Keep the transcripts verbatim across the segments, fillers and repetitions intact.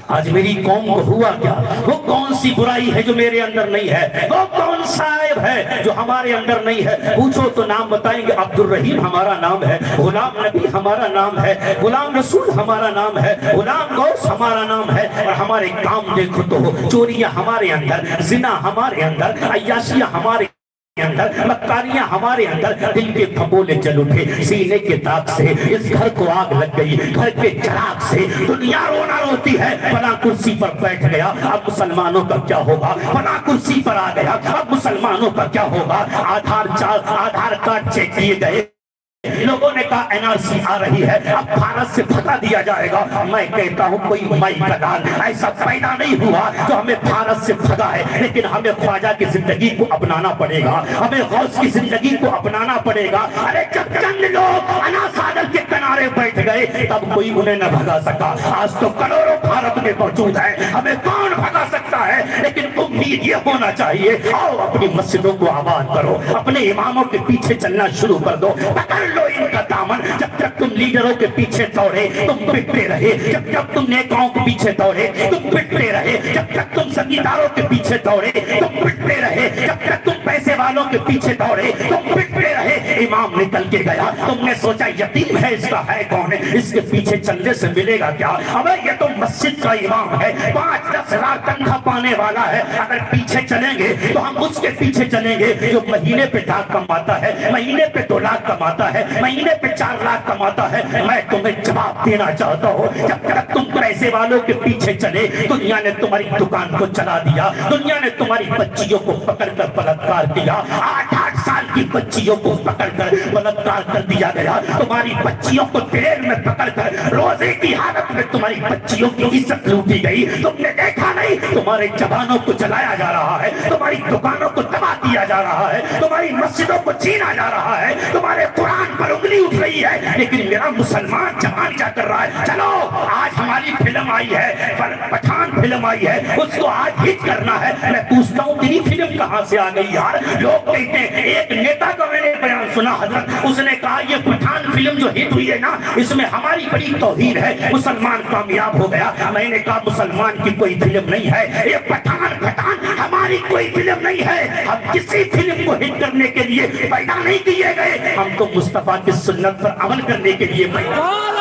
آج میری قوم کو ہوا کیا؟ وہ کون سی برائی ہے جو میرے اندر نہیں ہے؟ وہ کون سا عیب ہے جو ہمارے اندر نہیں ہے؟ پوچھو تو نام بتائیں گے، عبد الرحیم ہمارا نام ہے، غلام نبی ہمارا نام ہے، غلام رسول ہمارا نام ہے، غلام غوث ہمارا نام ہے، اور ہمارے کام دیکھو تو چوریاں ہمارے اندر، زنا ہمارے اندر، عیاشیاں ہمارے اندر، مکاریاں ہمارے اندر، دل کے پھپولے جل اٹھے، سینے کے داغ سے اس گھر کو آگ لگ گئی، گھر کے چراغ سے دنیا رونا روتی ہے، فلاں کرسی پر بیٹھ گیا اب مسلمانوں کا کیا ہوگا، فلاں کرسی پر آ گیا اب مسلمانوں کا کیا ہوگا، آدھار آدھار کارڈ چیک کیے گئے، لوگوں نے کہا این آر سی آ رہی ہے، اب بھارت سے بھگا دیا جائے گا۔ میں کہتا ہوں کوئی مائی کا لال ایسا پیدا نہیں ہوا جو ہمیں بھارت سے بھگا ہے، لیکن ہمیں خواجہ کی زندگی کو اپنانا پڑے گا، ہمیں غوث کی زندگی کو اپنانا پڑے گا۔ ارے جب چند لوگ انا ساگر کے کنارے بیٹھ گئے تب کوئی انہیں نہ بھگا سکا، آج تو کروڑوں بھارت میں موجود ہے، ہمیں کون بھگا سکتا ہے؟ لیکن امید یہ ہونا چاہیے، آؤ اپنی مسجدوں کو آباد کرو، اپنے اماموں کے پیچھے چلنا شروع کر دو، پکڑ لو ان کا دامن۔ جب تک تم لیڈروں کے پیچھے دوڑے تم پٹتے رہے، جب تک تم نیکاؤں کے پیچھے دوڑے تم پٹتے رہے، جب تک تم زمینداروں کے پیچھے دوڑے تم پٹتے رہے، جب تک تم پیسے والوں کے پیچھے دوڑے تم پٹتے رہے۔ امام نکل کے گیا، تم نے سوچا یتیم ہے، اس کا ہے کون ہے، اس کے پیچھے چلنے سے ملے گا کیا؟ اب یہ تو مسجد کا امام ہے، پانچ دس ہزار تنخواہ پانے والا ہے، اگر پیچھے چلیں گے تو ہم اس کے پیچھے چلیں گے جو مہینے پہ لاکھ کماتا ہے، مہینے پہ دو لاکھ کماتا ہے، مہینے پہ چار لاکھ کماتا ہے۔ میں تمہیں جواب دینا چاہتا ہوں، جب تک تم پیسے والوں کے پیچھے چلے دنیا نے تمہاری دکان کو چلا دیا، دنیا نے تمہاری بچیوں کو پکڑ کر بلاత్కాر کیا، آٹھ آٹھ سال کی بچیوں کو پکڑ کر بلاత్కాر کر دیا گیا، تمہاری بچیوں کو ٹرین میں پکڑ کر روزے کی حالت میں تمہاری بچیوں کی عزت لوٹی گئی۔ تم نے دیکھا نہیں تمہارے جوانوں کو جلایا جا رہا ہے، تمہاری دکانوں کو تباہ کیا جا رہا ہے، تمہاری مسجدوں کو چھینا جا رہا ہے، تمہارے قرآن پر انگلی اٹھ رہی ہے، لیکن میرا مسلمان جوان کیا کر رہا ہے؟ چلو آج ہماری فلم آئی ہے، پٹھان فلم آئی ہے، اس کو آج ہٹ کرنا ہے۔ میں پوچھتا ہوں تیری فلم کہاں سے آ گئی یار؟ لوگ کہتے ہیں، ایک نیتا کا میں نے بیان سنا حضرت، اس نے کہا یہ پٹھان فلم جو ہٹ ہوئی ہے نا اس میں ہماری بڑی توہین ہے، مسلمان کامیاب ہو گیا۔ میں نے کہا مسلمان کی کوئی فلم نہیں ہے، یہ پٹھان پٹھان ہماری کوئی فلم نہیں ہے، ہم کسی فلم کو ہٹ کرنے کے لیے پیدا نہیں کیے گئے، ہم تو مصطفیٰ کی سنت پر عمل کرنے کے لیے پیدا۔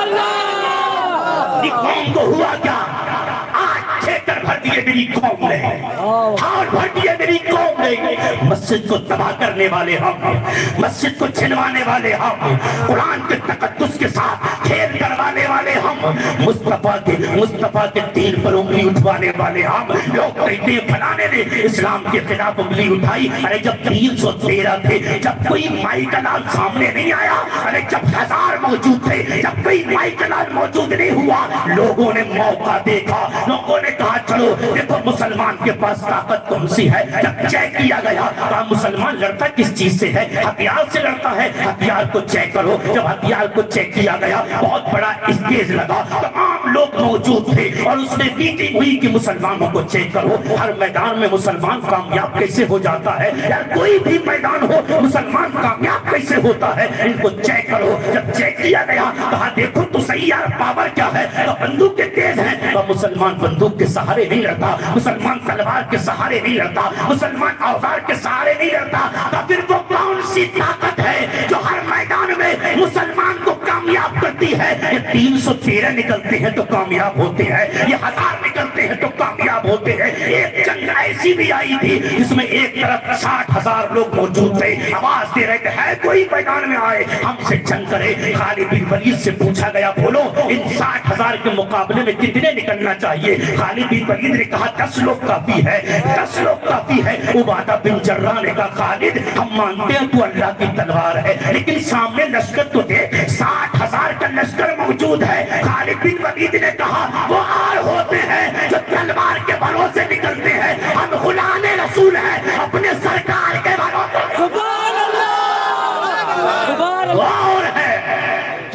قوم کو ہوا کیا؟ آج چھیتر بھر دیے میری قوم نے، ہار بھر دیے میری قوم نے۔ مسجد کو تباہ کرنے والے ہم، مسجد کو چھنوانے والے ہم، قرآن کے تقدس کے ساتھ کھیل کروانے والے ہم، مصطفیٰ کے مصطفیٰ کے دین پر انگلی اٹھوانے والے ہم۔ لوگ کہتے ہیں فلانے نے اسلام کے خلاف انگلی اٹھائی، ارے جب تین سو تیرہ تھے، جب کوئی مائی کا لال سامنے نہیں آیا، ارے جب ہزار موجود تھے، جب کوئی مائی کا لال موجود نہیں ہوا، لوگوں نے موقع دیکھا، لوگوں نے کہا چلو دیکھو مسلمان کے پاس طاقت کون سی ہے۔ جب چیک کیا گیا کہا مسلمان لڑتا کس چیز سے ہے؟ ہتھیار سے لڑتا ہے، ہتھیار کو چیک کرو۔ جب ہتھیار کو چیک کیا گیا بہت بڑا اسٹیج لگا، تمام لوگ موجود تھے اور اس نے میٹنگ ہوئی کہ مسلمانوں کو چیک کرو، ہر میدان میں مسلمان کامیاب کیسے ہو جاتا ہے یار، کوئی بھی میدان ہو مسلمان کامیاب کیسے ہوتا ہے، ان کو چیک کرو۔ جب چیک کیا گیا کہا دیکھو تو صحیح یار پاور کیا ہے، تو بندوق کے تیز ہیں، تو مسلمان بندوق کے سہارے نہیں لڑتا، مسلمان تلوار کے سہارے نہیں لڑتا، مسلمان اوزار کے سہارے نہیں لڑتا، تو پھر وہ کون سی طاقت ہے جو ہر میدان میں مسلمان کو کامیاب کرتی ہے؟ یہ تین سو تیرہ نکلتے ہیں تو کامیاب ہوتے ہیں، یہ ہزار نکلتے ہیں تو کامیاب ہوتے ہیں۔ ایک جنگ ایسی بھی آئی تھی جس میں ایک طرف ساٹھ ہزار لوگ موجود تھے، آواز دے رہے تھے ہے کوئی میدان میں آئے ہم سے جنگ کرے۔ خالد بن ولید سے پوچھا گیا بولو ان ساٹھ ہزار کے مقابلے میں کتنے نکلنا چاہیے؟ خالد بن ولید نے کہا دس لوگ کافی ہے، دس لوگ کافی ہے۔ عبادہ بن جراح نے کہا خالد ہم مانتے ہیں تو اللہ کی تلوار ہے، لیکن سامنے لشکر تو دیکھ، ساٹھ ہزار کا لشکر موجود ہے۔ خالد بن ولید نے کہا وہ آر ہوتے ہیں جو تلوار کے بھروسے نکلتے ہیں، ہم غلام رسول ہیں اپنے سرکار کے بھروسے۔ سبحان اللہ، سبحان اللہ، اور ہے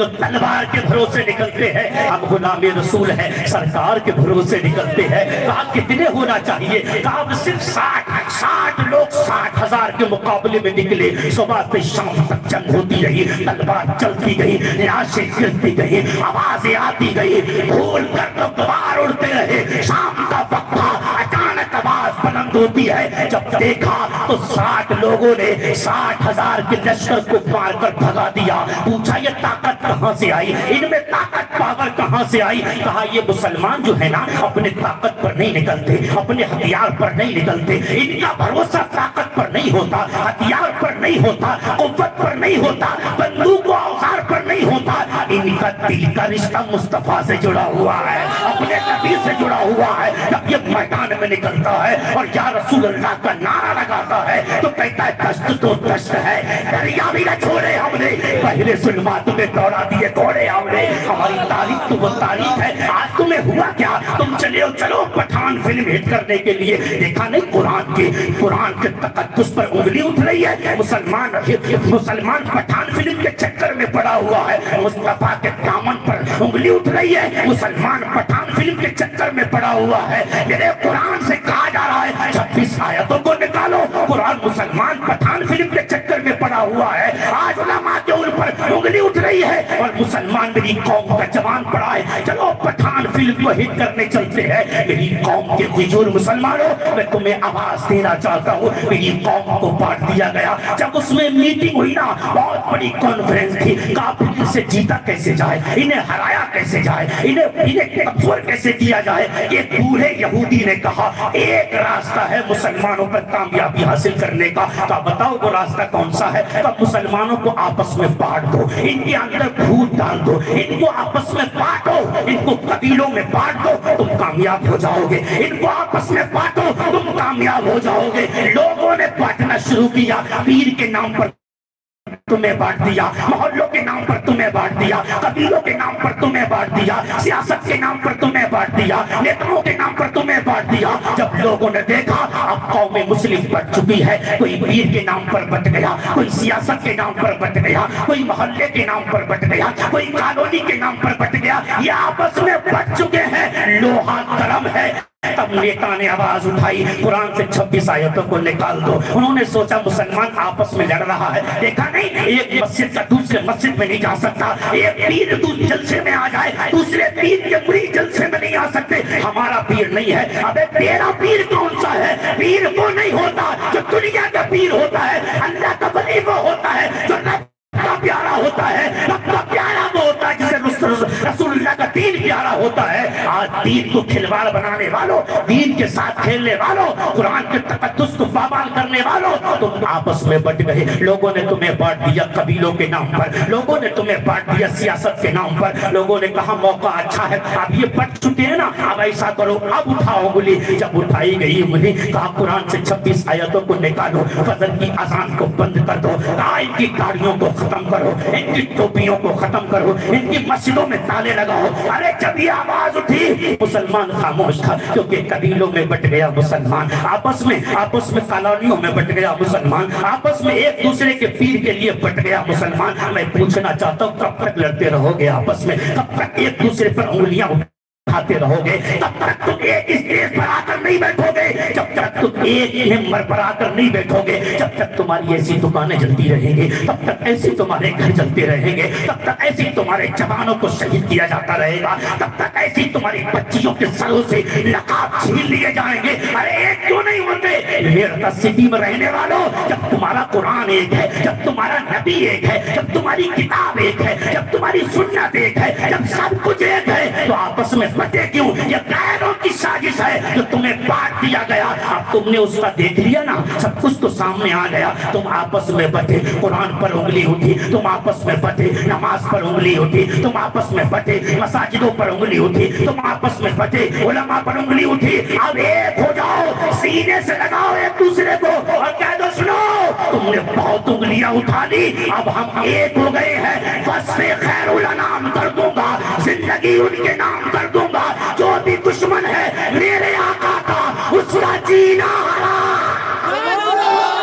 जो तलवार के भरोसे निकलते हैं, हम गुलाम रसूल है, सरकार के भरोसे निकलते हैं। कहा कितने होना चाहिए? कहा सिर्फ साठ साठ लोग साठ हजार के मुकाबले में निकले। सुबह से शाम तक जंग होती रही, तलवार चलती गई, लाशें गिरती गई, आवाजें आती गई, भूल कर तो बाहर उड़ते रहे। शाम का वक्त था, अचानक आवाज बुलंद होती है। जब देखा तो साठ लोगों ने साठ हजार के लश्कर को मार कर भगा दिया। पूछा ये ताकत कहां से आई, इनमें ताकत पावर कहां से आई? कहा ये मुसलमान जो है ना, अपने ताकत पर नहीं निकलते, अपने हथियार पर नहीं निकलते, इनका भरोसा ताकत पर नहीं होता, हथियार पर नहीं होता, कुव्वत पर नहीं होता, बंदूक और औजार पर नहीं होता। इनका दिल का रिश्ता मुस्तफा से जुड़ा हुआ है, अपने नबी से जुड़ा हुआ है। जब ये मैदान में निकलता है और या रसूल अल्लाह का नारा लगाता है तो कहता है दश्त तो दश्त है, दरिया भी न छोड़े हमने, पहले जुल्मात में दौड़ा दिए घोड़े हमने। हमारी तारीख तो वो तारीख है। आज तुम्हें हुआ क्या? तुम चले चलो पठान फिल्म हिट करने के लिए, देखा नहीं कुरान के कुरान के तकद्दुस पर उंगली उठ रही है। मुसलमान मुसलमान पठान फिल्म के चक्कर में पड़ा हुआ है, मुस्तफा के दामन पर उंगली उठ रही है। मुसलमान पठान फिल्म के चक्कर में पड़ा हुआ है। मेरे कुरान से कहा जा रहा है छब्बीस आयतों को निकालो। कुरान मुसलमान पठान फिल्म के चक्कर में पड़ा हुआ है। आज उलमा के उन पर उंगली उठ रही है और मुसलमान मेरी कौम का जवान पड़ा है, चलो पठान फिल्म को हिट करने चलते हैं। मेरी कौम के हुजूर मुसलमानों, मैं तुम्हें आवाज देना चाहता हूँ। मेरी कौम को बांट दिया गया। जब उसमें मीटिंग हुई ना, बहुत बड़ी कॉन्फ्रेंस थी, काफिर से जीता कैसे जाए, इन्हें हराया कैसे जाए, इन्हें इन्हें कमजोर कैसे किया जाए। ये बूढ़े यहूदी ने कहा एक रास्ता है मुसलमानों पर कामयाबी हासिल करने का। तो बताओ वो रास्ता कौन सा है? तो मुसलमानों को आपस में बांट दो, इनके अंदर भूत डाल दो, इनको आपस में बांटो, इनको कबीलों में बांट दो, तुम कामयाब हो जाओगे। इनको आपस में बांटो, तुम कामयाब हो जाओगे। लोगों ने बांटना शुरू किया, पीर के नाम पर तुम्हें बांट दिया, मोहल्लों के नाम पर तुम्हें बांट दिया, कबीलों के नाम पर तुम्हें बांट दिया, सियासत के नाम पर तुम्हें बांट दिया, नेताओं के नाम पर तुम्हें बांट दिया। जब लोगों ने देखा अब कौम मुस्लिम बढ़ चुकी है, कोई पीर के नाम पर बट गया, कोई सियासत के नाम पर बट गया, कोई मोहल्ले के नाम पर बट गया, कोई कॉलोनी के नाम पर बट गया, ये आपस में बट चुके हैं, लोहा गरम है। तब नेता ने आवाज उठाई, कुरान से छब्बीस आयतों को निकाल दो। उन्होंने सोचा मुसलमान आपस में लड़ रहा है, देखा नहीं एक मस्जिद का दूसरे मस्जिद में नहीं जा सकता, एक पीर दूसरे जलसे में आ जाए, दूसरे पीर के मुरीद जलसे में नहीं आ सकते। हमारा पीर नहीं है। अबे तेरा पीर कौन सा है? पीर वो नहीं होता जो दुनिया का पीर होता है, अल्लाह का वली वो होता है जो रब का प्यारा होता है, रब का प्यारा वो होता है जिसे रसूलुल्लाह का दीन प्यारा होता है। आज दीन को खिलवाड़ बनाने वालों, दीन के साथ खेलने वालों, कुरान के तकद्दुस को पामाल करने वालों, तुम आपस में बट गए। लोगों ने तुम्हें बांट दिया कबीलों के नाम पर, लोगों ने तुम्हें बांट दिया सियासत के नाम पर। लोगों ने कहा मौका अच्छा है, अब ये बट चुके हैं ना, अब ऐसा करो अब उठाओ उंगली। जब उठाई गई उंगली, कहा कुरान से छब्बीस आयतों को निकालो, फजर की अजान को बंद कर दो, इनकी गाड़ियों को खत्म करो, इनकी टोपियों को खत्म करो, इनकी मस्जिदों में ताले लगाओ। अरे जब ये आवाज उठी मुसलमान खामोश था, क्योंकि कबीलों में बट गया मुसलमान, आपस में आपस में कॉलोनियों में बट गया मुसलमान, आपस में एक दूसरे के पीर के लिए बट गया मुसलमान। मैं पूछना चाहता हूँ कब तक लड़ते रहोगे आपस में? कब तक एक दूसरे पर उंगलियां खाते रहोगे? तब तक तुम एक स्टेज पर आकर नहीं बैठोगे, जब तक तुम एक मेंबर पर आकर नहीं बैठोगे, जब तक तुम्हारी ऐसी दुकानें जलती रहेंगी, तब तक ऐसे तुम्हारे घर जलते रहेंगे, तब तक ऐसे तुम्हारे जवानों को शहीद किया जाता रहेगा, तब तक ऐसी तुम्हारी बच्चियों के सरों से लकाब छीन लिए जाएंगे। अरे एक क्यों नहीं होते? मेरा सिटी में रहने वालों, जब तुम्हारा कुरान एक है, जब तुम्हारा नबी एक है, जब तुम्हारी किताब एक है, जब तुम्हारी सुन्नत एक है, जब सब कुछ एक है, तो आपस में बटे क्यों? ये कायरों की साजिश है जो तुम्हें बांट दिया गया। अब तुमने उसका देख लिया ना, सब कुछ तो सामने आ गया। तुम आपस में बटे, कुरान पर उंगली उठी, तुम आपस में बटे, नमाज पर उंगली उठी, तुम आपस में बटे, मसाजिदों पर उंगली उठी, तुम आपस में बटे, उलमा पर उंगली उठी। अब एक हो जाओ, सीने से लगाओ एक दूसरे को और कह दो सुनो तुमने बहुत उंगलियां उठा ली, अब हम एक हो गए हैं, वस्फ़े खैरुल अनाम कर दूंगा, जिंदगी उनके नाम कर दूंगा। जो भी दुश्मन है मेरे आका का, उसका जीना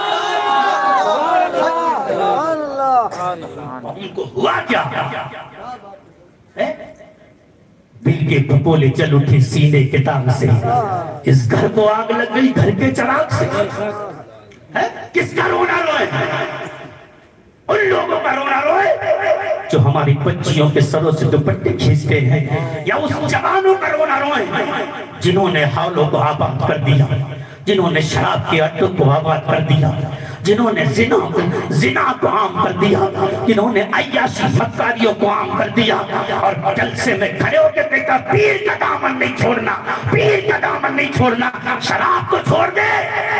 हराम। उनको हुआ क्या? दिल के भपोले चल उठे सीने के ताग से, इस घर को आग लग गई घर के चिराग से। है? किसका रोना रोए? उन लोगों का रोना रोए जो हमारी बच्चियों के सरों से दुपट्टे खींचते हैं, या उस जवानों का रोना रोए जिन्होंने हालों को आबाद कर दिया, जिन्होंने शराब के अड्डों को आबाद कर दिया, जिन्होंने जिना जिना को आम कर दिया, जिन्होंने अय्याशी मक्कारियों को आम कर दिया। और जलसे में खड़े होकर कहता पीर का दामन नहीं छोड़ना, पीर का दामन नहीं छोड़ना, शराब को छोड़ दे।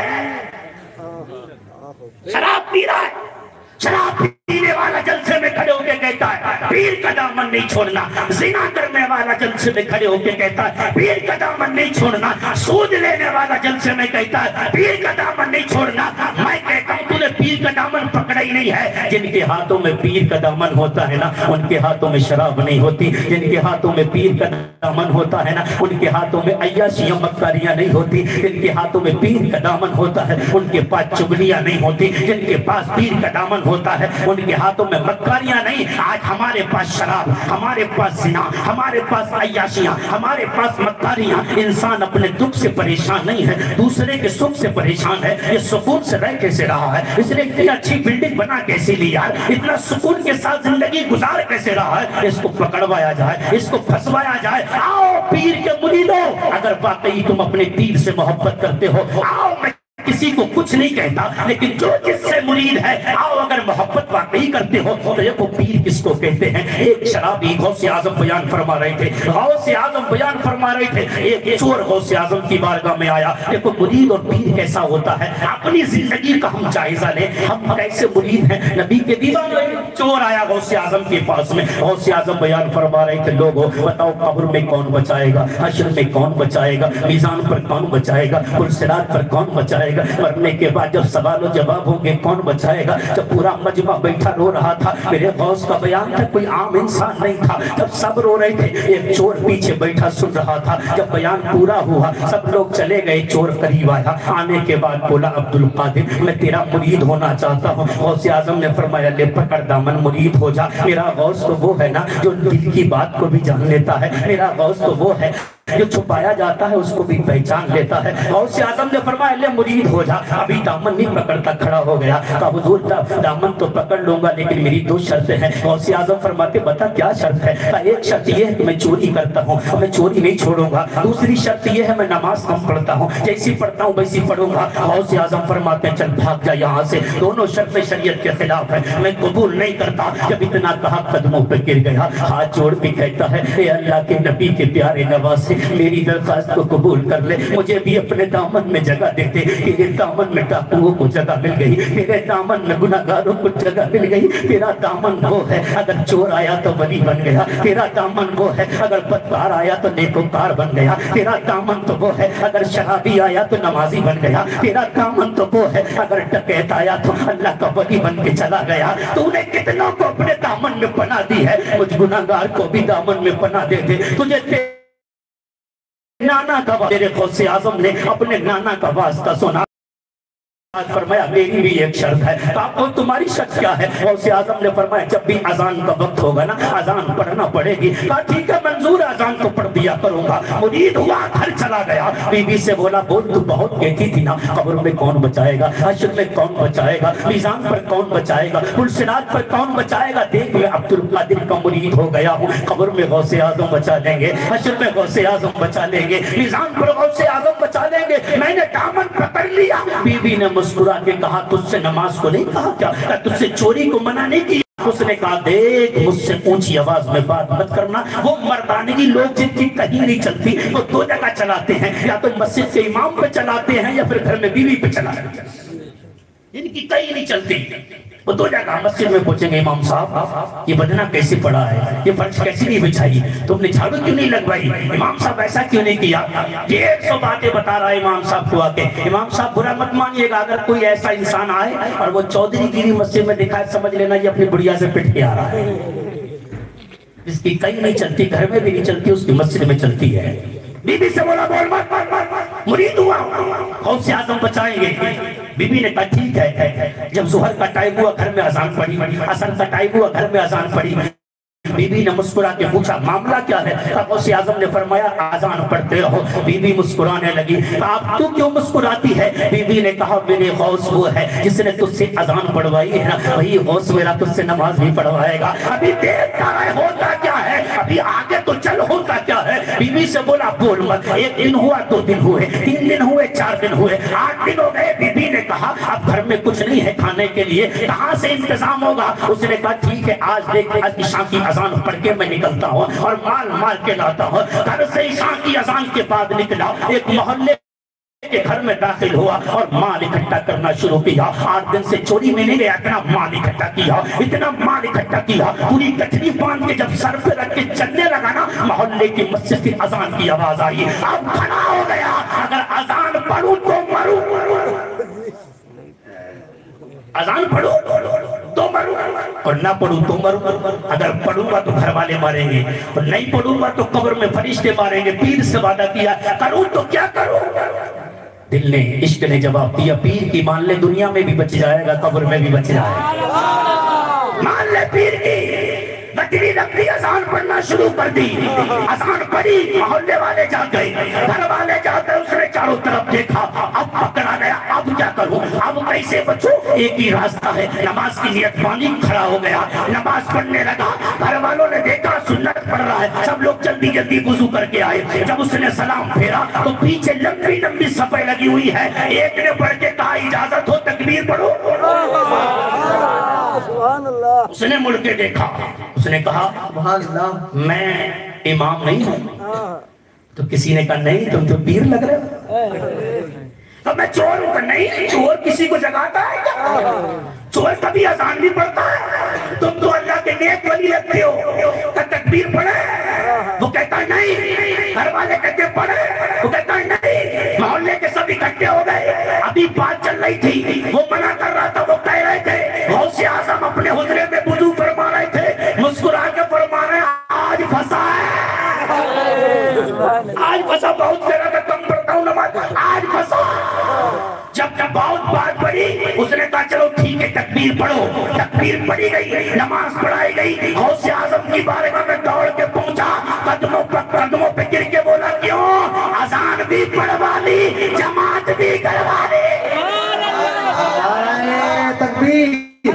शराब पी रहा है, शराब पीने वाला जलसे में खड़े होकर कहता है पीर का दामन नहीं छोड़ना। जिना करने वाला जलसे में खड़े होकर कहता है पीर का दामन नहीं छोड़ना। सूद लेने वाला जलसे में कहता है पीर का दामन नहीं छोड़ना। मैं कहता हूं तूने पीर का दामन पकड़ा ही नहीं है। जिनके हाथों में पीर का दामन होता है ना, उनके हाथों में शराब नहीं होती। जिनके हाथों में पीर का दामन होता है ना, उनके हाथों में अय्याशियां मक्कारियां नहीं होती। जिनके हाथों में पीर का दामन होता है, उनके पास चुगलियां नहीं होती। जिनके पास पीर का दामन होता है, उनके हाथों में मक्कारियां नहीं। आज हमारे पास शराब, हमारे पास जिना, हमारे पास अय्याशियां, हमारे पास मक्कारियां। इंसान अपने दुख से परेशान नहीं है, दूसरे के सुख से परेशान है। ये सुकून से रह कैसे रहा है, इसने इतनी अच्छी बिल्डिंग बना कैसे ली यार, इतना सुकून के साथ जिंदगी गुजार कैसे रहा है। इसको पकड़वाया जाए, इसको फंसवाया जाए। आओ पीर के मुरीदों, अगर वाकई तुम अपने पीर से मोहब्बत करते हो, आओ मैं किसी को कुछ नहीं कहता, लेकिन जो जिससे मुरीद है आओ अगर मोहब्बत वाकई करते हो तो देखो पीर किसको कहते हैं। एक शराबी गौसे आजम बयान फरमा रहे थे, गौसे आजम बयान फरमा रहे थे। एक चोर गौसे आजम की बारगाह में आया। देखो मुरीद और पीर कैसा होता है, अपनी जिंदगी का हम जायजा लें, हम कैसे मुरीद हैं, नबी के दीवाने। चोर आया गौसे आजम के पास में, गौसे आजम बयान फरमा रहे थे लोगों बताओ कब्र में कौन बचाएगा, हश्र में कौन बचाएगा, मीज़ान पर कौन बचाएगा, पुरसिरात पर कौन बचाएगा, मरने के बाद जब सवाल जवाब होंगे कौन बचाएगा। जब पूरा मजमा बैठा रो रहा था, मेरे गौस का बयान था, कोई आम इंसान नहीं था, जब सब रो रहे थे एक चोर पीछे बैठा सुन रहा था। जब बयान पूरा हुआ सब लोग चले गए, चोर करीब आया, आने के बाद बोला अब्दुल कादिर मैं तेरा मुरीद होना चाहता हूँ। गौसे आजम ने फरमाया ले पकड़ दामन मुरीद हो जा। मेरा गौस तो वो है ना जो दिल की बात को भी जान लेता है, मेरा गौस तो वो है जो छुपाया जाता है उसको भी पहचान लेता है। गौसे आजम ने फरमाया ले मुरीद हो जा। अभी दामन नहीं पकड़ता, खड़ा हो गया, कहा हुजूर दामन तो पकड़ लूंगा लेकिन मेरी दो शर्तें हैं। गौसे आजम फरमाते बता क्या शर्त है। कहा एक शर्त ये है कि मैं चोरी करता हूँ, मैं चोरी नहीं छोड़ूंगा। दूसरी शर्त ये है मैं नमाज कम पढ़ता हूँ, जैसी पढ़ता हूँ वैसी पढ़ूंगा। गौसे आजम फरमाते चल भाग जा यहाँ से, दोनों शर्तें शरीयत के खिलाफ है, मैं कबूल नहीं करता। जब इतना कहा कदमों पर गिर गया, हाथ जोड़ के कहता है ए अल्लाह के नबी के प्यारे नवासे मेरी दरख्वास्त को कबूल कर ले, मुझे भी अपने दामन में जगह दे दे। तेरे दामन में डाकुओं को जगह मिल गई, तेरे दामन में गुनाहगारों को जगह मिल गई। तेरा दामन वो है अगर चोर आया तो वली बन गया, तेरा दामन वो है अगर बदकार आया तो नेकोकार बन गया, तेरा दामन तो वो है अगर शराबी आया तो नमाजी बन गया, तेरा दामन तो वो है अगर डकैत आया तो अल्लाह का वली बन के चला गया। तूने कितनों को अपने दामन में पना दी है, मुझ गुनाहगार को भी दामन में पना दे दे। तुझे नाना का तेरे गौसे आजम ने अपने नाना का वास्ता सुना, फरमाया मेरी भी एक शर्त है। आपको तुम्हारी शर्त क्या है? गौसे आजम ने फरमाया जब भी अजान का वक्त होगा ना अजान पढ़ना पड़ेगी। कहा ठीक है मंजूर, अजान तो पढ़ दिया करूंगा। मुरीद हुआ, घर चला गया, बीवी से बोला बोल तू बहुत कहती थी ना कब्र में कौन बचाएगा, हश्र में कौन बचाएगा, मीज़ान पर कौन बचाएगा, पुरसिरात पर कौन बचाएगा। देख मैं अब्दुल कादिर का मुरीद हो गया हूँ, कब्र में गौसे आजम बचा लेंगे, हश्र में गौसे आजम बचा लेंगे, मीज़ान पर गौसे आजम बचा लेंगे। मैंने दामन पकड़ लिया। बीवी ने मुस्कुरा के कहा तुझसे नमाज को नहीं कहा क्या, तुझसे चोरी को मना नहीं किया। उसने कहा देख मुझसे ऊंची आवाज में बात मत करना, वो मर्दानगी लोग जिनकी कहीं नहीं चलती वो दो जगह चलाते हैं, या तो मस्जिद के इमाम पे चलाते हैं या फिर घर में बीवी पे चलाते हैं। जिनकी कहीं नहीं चलती वो दो जगह मस्जिद में पूछेंगे इमाम साहब ये बदना कैसे पड़ा है, ये फर्श कैसी नहीं बिछाई, तुमने झाड़ू क्यों नहीं लगवाई, इमाम साहब ऐसा क्यों नहीं किया। ये एक सौ बातें बता रहा है इमाम साहब को आके। इमाम साहब बुरा मत मानिएगा, अगर कोई ऐसा इंसान आए और वो चौधरी गिरी मस्जिद में दिखाए समझ लेना ये अपनी बुढ़िया से पिट के आ रहा है। इसकी कहीं नहीं चलती, घर में भी नहीं चलती, उसकी मस्जिद में चलती है। बीबी से बोला बोल मत मत मत मुरीद हुआ, गौसे आजम बचाएंगे। बीबी ने कहा ठीक है। जब ज़ोहर का टाइम हुआ घर में अजान पड़ी, असर का टाइम हुआ घर में अजान पड़ी, बीबी ने मुस्कुरा के पूछा मामला क्या है? तब उस आजम ने फरमाया आजान पढ़ते रहो। बीबी मुस्कुराने लगी। आप तू क्यों मुस्कुराती है? बीबी ने कहा मेरे गौस वो है जिसने तुझसे अजान पढ़वाई है ना, वही गौस मेरा तुझसे नमाज भी पढ़वाएगा। अभी देखता है होता क्या है, अभी आगे तो चल होता क्या है। बीबी से बोला बोल मत। एक दिन हुआ, दो दिन हुए, तीन दिन हुए, चार दिन हुए, आठ दिन हो गए। बीबी ने कहा अब घर में कुछ नहीं है खाने के लिए, कहाँ से इंतजाम होगा? उसने कहा ठीक है आज देख ईशा की अजान पढ़ के मैं निकलता हूँ और माल माल के लाता हूँ। घर से ईशा की अजान के बाद निकला, एक मोहल्ले के घर में दाखिल हुआ और माल इकट्ठा करना शुरू किया। आठ दिन से चोरी में नहीं गया, इतना माल इकट्ठा किया, इतना माल इकट्ठा किया, पूरी गठरी बांध के जब सर पे रख के चलने लगा ना, मोहल्ले की मस्जिद की अजान की आवाज आई। अब खड़ा हो गया, अगर अजान पढ़ूं तो मरूं, अजान पढ़ूं तो मरूं और ना पढ़ूं तो मरूं। अगर पढ़ूंगा तो घर वाले मारेंगे और नहीं पढ़ूंगा तो कब्र में फरिश्ते मारेंगे। पीर से वादा किया, करूं तो क्या करूं? दिल ने, इश्क ने जवाब दिया पीर की मान ले, दुनिया में भी बच जाएगा, कब्र में भी बच जाएगा। मान ले पीर की। बकरी रखी, अजान पढ़ना शुरू कर दी। अजान पढ़ी, मोहल्ले वाले जाग गए, घर वाले जाग गए। उसने चारों तरफ देखा, अब पकड़ा गया, अब क्या करूं, अब कैसे बचूं? एक ही रास्ता है, नमाज की नियत मानी, खड़ा हो गया, नमाज पढ़ने लगा। घर वालों ने देखा सुन्नत पढ़ रहा है, सब लोग जल्दी जल्दी वुजू करके आए। जब उसने सलाम फेरा तो पीछे लंबी लंबी सफाई लगी हुई है। एक ने पढ़ के कहा इजाजत हो तकबीर पढ़ो। उसने मुड़ के देखा, उसने कहा मैं इमाम नहीं हूं। तो किसी ने कहा नहीं तुम तो पीर लग रहे हो। तो मैं चोर हूं? नहीं, चोर किसी को जगाता है क्या? चोर कभी अजान भी पढ़ता है। तुम तो अल्लाह के नेक वली लगते हो। तो तकबीर पढ़े? वो कहता है नहीं। घर वाले कहते पढ़े? वो कहता है नहीं। मोहल्ले के सब इकट्ठे हो गए, अभी बात चल रही थी, वो मना कर रहा था। वो कह रहे थे गौसे आज़म अपने हुजरे में वुजू फरमा रहे थे, मुस्कुरा के फरमा रहे आज फंसा है, आज फंसा, बहुत तेरा का कम पढ़ता हूँ नमाज, आज फंसा। जब जब बहुत बात पड़ी, उसने कहा चलो ठीक है तकबीर पढ़ो। तकबीर पढ़ी गई, नमाज पढ़ाई गई। गौसे आज़म की बारगाह में दौड़ के पहुंचा, कदमों पर कदमों पे गिर के बोला क्यों? अजान भी पढ़वा ली, जमात भी करवा ली। तकबीर,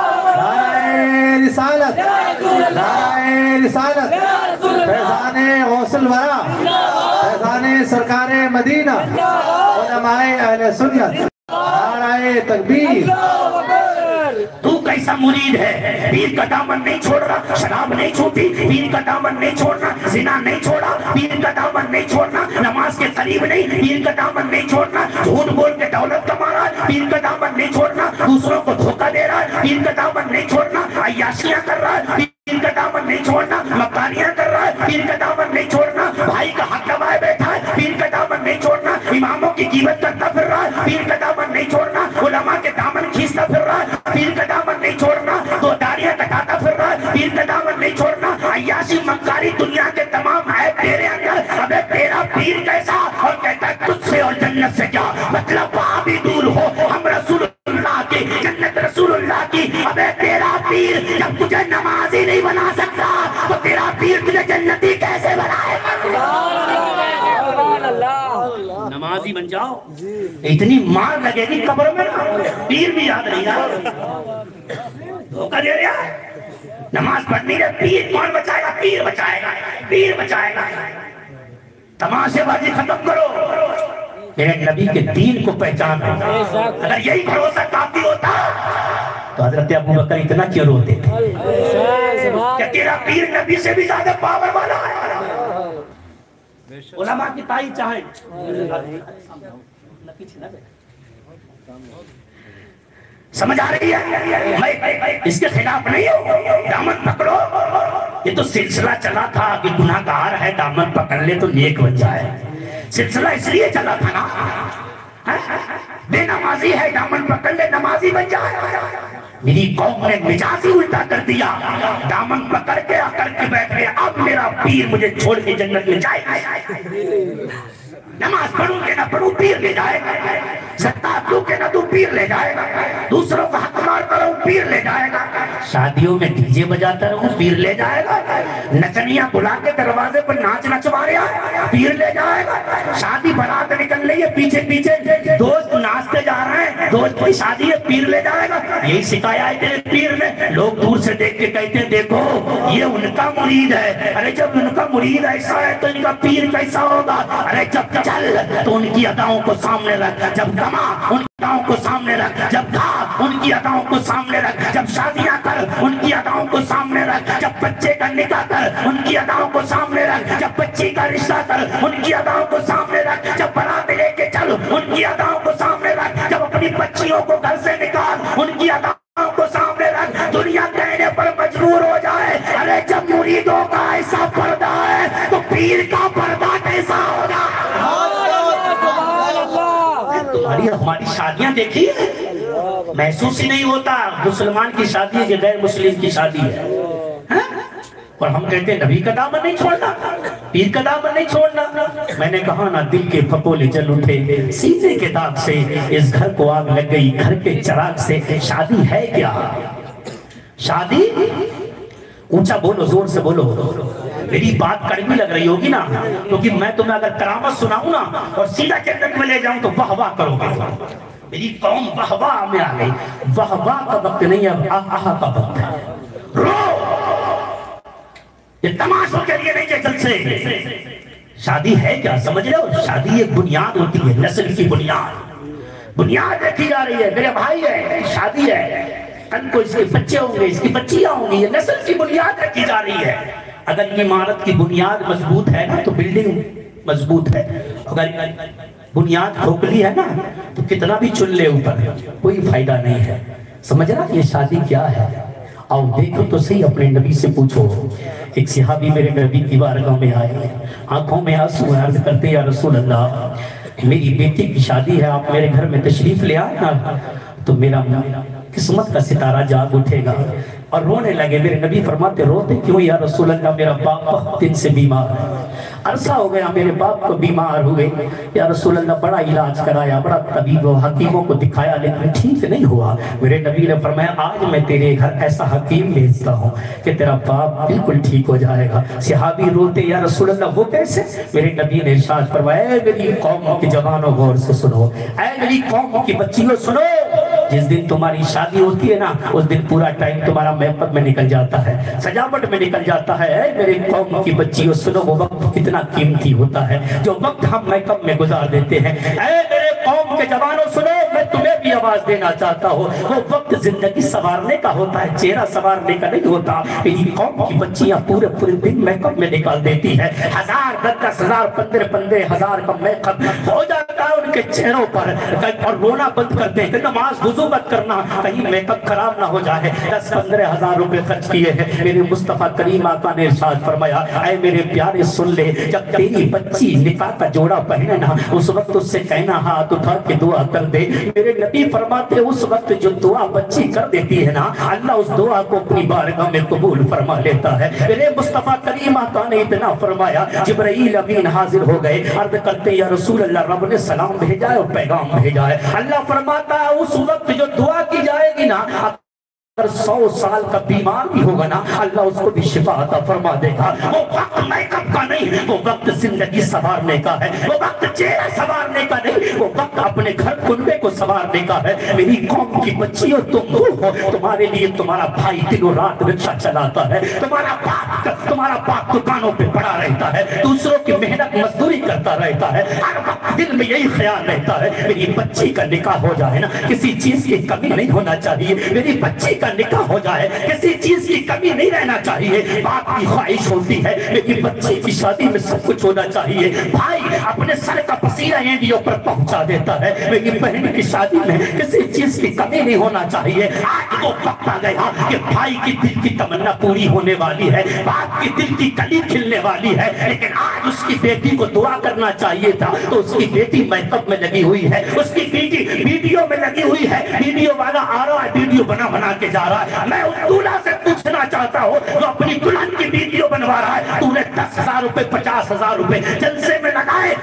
रिसालत, रिसालत, फैज़ाने गौसल वरा, फैज़ाने सरकारे मदीना, उलमाए अहले सुन्नत, नाराए तकबीर। तू कैसा मुरीद है? पीर का दामन नहीं छोड़ रहा, शराब नहीं छूटी, पीर का दामन नहीं छोड़ना, जिना नहीं छोड़ा, पीर का दामन नहीं छोड़ना, नमाज के करीब नहीं, पीर का दामन नहीं छोड़ना, झूठ बोल के दौलत कमा रहा है, पीर का दामन नहीं छोड़ना, दूसरों को धोखा दे रहा है, पीर का दामन नहीं छोड़ना, अय्याशियां कर रहा है, पीर का दामन नहीं छोड़ना, मकानियां कर रहा है, पीर का दामन नहीं छोड़ना, भाई का हक दबाए बैठा है, पीर का दामन नहीं छोड़ना, इमामों की कीमत करता फिर रहा है, पीर का दामन नहीं छोड़ना, उलमा के दामन खींचता फिर रहा है, पीर का दामन नहीं छोड़ना, दो दाढ़ियां कटाता फिर रहा है, पीर का दामन नहीं छोड़ना, अय्याशी मक्कारी दुनिया के तमाम है तेरे अंदर। अबे तेरा पीर कैसा? और कहता है तुझसे और जन्नत से क्या मतलब, वहां भी दूर हो, हम रसूलुल्लाह की, जन्नत रसूलुल्लाह की। अबे तेरा पीर जब तुझे नमाजी नहीं बना सकता तो तेरा पीर तुझे जन्नती कैसे बनाएगा? नमाजी बन जाओ, इतनी मार लगेगी कब्र में, पीर भी याद नहीं आएगा। धोखा दे रहा है, नमाज पढ़नी है, पीर कौन बचाएगा? पीर बचाएगा, पीर बचाएगा। तमाशेबाजी खत्म करो, मेरे नबी के दीन को पहचानो। अगर यही भरोसा काफी होता तो हजरत अबू बकर इतना क्यों रोते थे? क्या तेरा पीर नबी से भी ज्यादा पावर वाला है? उलमा की ताई चाहे समझ आ रही है? मैं इसके खिलाफ नहीं हूँ, दामन पकड़ो। ये तो सिलसिला चला था कि गुनाहगार है दामन पकड़ ले तो नेक बन जाए, सिलसिला इसलिए चला था ना, बेनमाजी है दामन पकड़ ले नमाजी बन जाए। मेरी कौम ने मिजाजी उल्टा कर दिया, दामन पकड़ के आकर के बैठ गए, अब मेरा पीर मुझे छोड़ के जन्नत में जाए। نماز پڑھوں کہ نہ پڑھوں پیر لے جائے گا، زکات دوں کہ نہ دوں پیر لے جائے گا، دوسروں کو حق مارتا رہوں پیر لے جائے گا، شادیوں میں ڈی جے بجاتا رہوں پیر لے جائے گا، نچنیاں بلا کے دروازے پر ناچ نچوا رہا ہے پیر لے جائے گا، شادی برات نکل رہی ہے پیچھے پیچھے دوست ناچتے جا رہے ہیں، دوست کی شادی ہے پیر لے جائے گا، یہی سکھایا ہے تیرے پیر نے۔ لوگ دور سے دیکھ کے کہتے ہیں دیکھو یہ ان کا مرید ہے، ارے جب ان کا مرید ایسا ہے تو ان کا پیر کیسا ہوگا؟ ارے جب چل تو ان کی اداؤں کو سامنے رکھ، جب کما ان کی اداؤں کو سامنے رکھ، جب کھا ان کی اداؤں کو سامنے رکھ، جب شادیاں کر ان کی اداؤں کو سامنے رکھ، جب بچے کا نکاح کر ان کی اداؤں کو سامنے رکھ، جب بچی کا رشتہ کر ان کی اداؤں کو سامنے رکھ، جب برات لے کے چل ان کی اداؤں کو سامنے رکھ، جب اپنی بچیوں کو گھر سے نکال ان کی اداؤں کو سامنے رکھ، دنیا کہنے پر مجبور ہو جائے ارے جب مریدوں کا ایسا پردہ ہے تو پیر کا پردہ کیسا ہوگا؟ تمہاری ہماری شادیاں دیکھی محسوس ہی نہیں ہوتا مسلمان کی شادی ہے کہ غیر مسلم کی شادی ہے، اور ہم کہتے ہیں نبی کا دامن نہیں چھوڑنا، پیر کا دامن نہیں چھوڑنا۔ میں نے کہا نا دل کے پھپولے جل اٹھے سینے کے داغ سے، اس گھر کو آگ لگ گئی گھر کے چراغ سے۔ شادی ہے کیا؟ شادی اونچا بولو، زور سے بولو، میری بات کڑوی لگ رہی ہوگی نا، کیونکہ میں تمہیں اگر کرامت سناؤں نا اور سیدھا جنت میں لے جاؤں تو واہ واہ کرو گے۔ میری قوم واہ واہ میں آ گئی، واہ واہ کا وقت نہیں اب آہ آہ کا وقت ہے۔ رو یہ تماشوں کے لیے نہیں ہے جلسے۔ شادی ہے کیا سمجھ رہے ہو؟ شادی ایک بنیاد ہوتی ہے، نسل کی بنیاد، بنیاد دیکھی جا رہی ہے۔ میرے بھائی ہے شادی ہے، کل کو اس کے بچے ہوں گے، اس کی بچیاں ہوں گی، یہ نسل کی بنیاد رکھی جا رہی ہے۔ اگر یہ عمارت کی بنیاد مضبوط ہے نا تو بلڈنگ مضبوط ہے، اگر بنیاد کھوکھلی ہے نا تو کتنا بھی چن لے اوپر کوئی فائدہ نہیں ہے۔ سمجھ رہا یہ شادی کیا ہے؟ آؤ دیکھو تو صحیح اپنے نبی سے پوچھو۔ ایک صحابی میرے نبی کی بارگاہ میں آئے، آنکھوں میں آنسو عرض کرتے یا رسول اللہ میری بیٹی کی شادی ہے، آپ میرے گھر میں تشریف لے آئے نا تو میرا قسمت کا ستارہ جاگ اٹھے گا۔ اور رونے لگے، میرے نبی فرماتے روتے کیوں یا رسول اللہ؟ میرا باپ بہت دن سے بیمار ہے، عرصہ ہو گیا میرے باپ کو بیمار ہوئے یا رسول اللہ، بڑا علاج کرایا، بڑا طبیب و حکیموں کو دکھایا لیکن ٹھیک نہیں ہوا۔ میرے نبی نے فرمایا آج میں تیرے گھر ایسا حکیم بھیجتا ہوں کہ تیرا باپ بالکل ٹھیک ہو جائے گا۔ صحابی روتے یا رسول اللہ وہ کیسے؟ میرے نبی نے ارشاد فرمایا اے میری قوم کے جوانوں غور سے سنو، اے میری قوم کی بچیوں سنو، جس دن تمہاری شادی ہوتی ہے نا اس دن پورا ٹائم تمہارا میک اپ میں نکل جاتا ہے، سجاوٹ میں نکل جاتا ہے۔ اے میرے قوم کی بچیوں سنو، وہ وقت کتنا قیمتی ہوتا ہے جو وقت ہم میک اپ میں گزار دیتے ہیں۔ اے میرے قوم کے جوانوں سنو، میں تمہیں بھی آواز دینا چاہتا ہوں، وہ وقت زندگی سنوارنے کا ہوتا ہے، چہرہ سنوارنے کا نہیں ہوتا۔ میری قوم کی بچیاں پورے پورے دن میک اپ میں نکال دیتی ہے، ہزار دس دس ہزار پندرہ پندرہ ہزار کا میک اپ ہو جاتا ہے ان کے چہروں پر، اور رونا بند کرتے ہیں کہ نماز وضو مت کرنا کہیں میک اپ خراب نہ ہو جائے۔ دس پندرہ ہزار روپے خرچ کیے ہیں۔ میرے مصطفیٰ کریم آقا نے ارشاد فرمایا اے میرے پیارے سن لے، جب تیری بچی نکاح کا جوڑا پہنے نا اس وقت اس سے کہنا ہاتھ اٹھا کے دعا کر دے۔ میرے نبی فرماتے اس وقت جو دعا بچی کر دیتی ہے نا اللہ اس دعا کو اپنی بارگاہ میں قبول فرما لیتا ہے۔ میرے مصطفیٰ کریم آقا نے اتنا فرمایا جبرائیل امین حاضر ہو گئے، عرض کرتے یا رسول اللہ رب نے سلام بھیجا ہے اور پیغام بھیجا ہے۔ اللہ فرماتا ہے اس وقت جو دعا کی جائے گی نا اگر سو سال کا بیمار بھی ہوگا نا اللہ اس کو بھی شفا عطا فرما دے گا۔ وہ وقت میک اپ کا نہیں، وہ وقت زندگی سنوارنے کا ہے، وہ وقت چہرہ سنوارنے کا نہیں، وہ وقت اپنے گھر کنبے کو سنوارنے کا ہے۔ میری قوم کی بچیوں تم وہ ہو، تمہارے لیے تمہارا بھائی دنوں رات رکشہ چلاتا ہے، تمہارا باپ تمہارا باپ دکانوں پہ پڑا رہتا ہے، دوسروں کی محنت مزدوری کرتا رہتا ہے، ہر وقت دل میں یہی خیال رہتا ہے میری بچی کا نکاح ہو جائے نا کسی چیز کی کمی نہیں ہونا چاہیے، میری بچی کا نکاح ہو جائے کسی چیز کی کمی نہیں رہنا چاہیے۔ باپ کی خواہش ہوتی ہے میری بچی کی شادی میں سب کچھ ہونا چاہیے، بھائی اپنے سر کا پسینہ اینڈیوں پر پہنچا دیتا ہے میری بہن کی شادی میں کسی چیز کی کمی نہیں ہونا چاہیے۔ آج وہ وقت آ گیا کہ بھائی کی دل کی تمنا پوری ہونے والی ہے، باپ کی دل کی کلی کھلنے والی ہے، لیکن آج اس کی بیٹی کو دعا کرنا چاہیے تھا تو اس کی بیٹی میک اپ میں لگی ہوئی ہے، اس کی بیٹی ویڈیو میں لگی ہوئی ہے، ویڈیو والا آ رہا ہے ویڈیو بنا بنا کے جا رہا ہے۔ میں اس دولہا سے پوچھنا چاہتا ہوں جو اپنی دلہن کی ویڈیو بنوا رہا ہے تو نے دس ہزار روپے پچاس ہزار روپے جلسے میں لگائے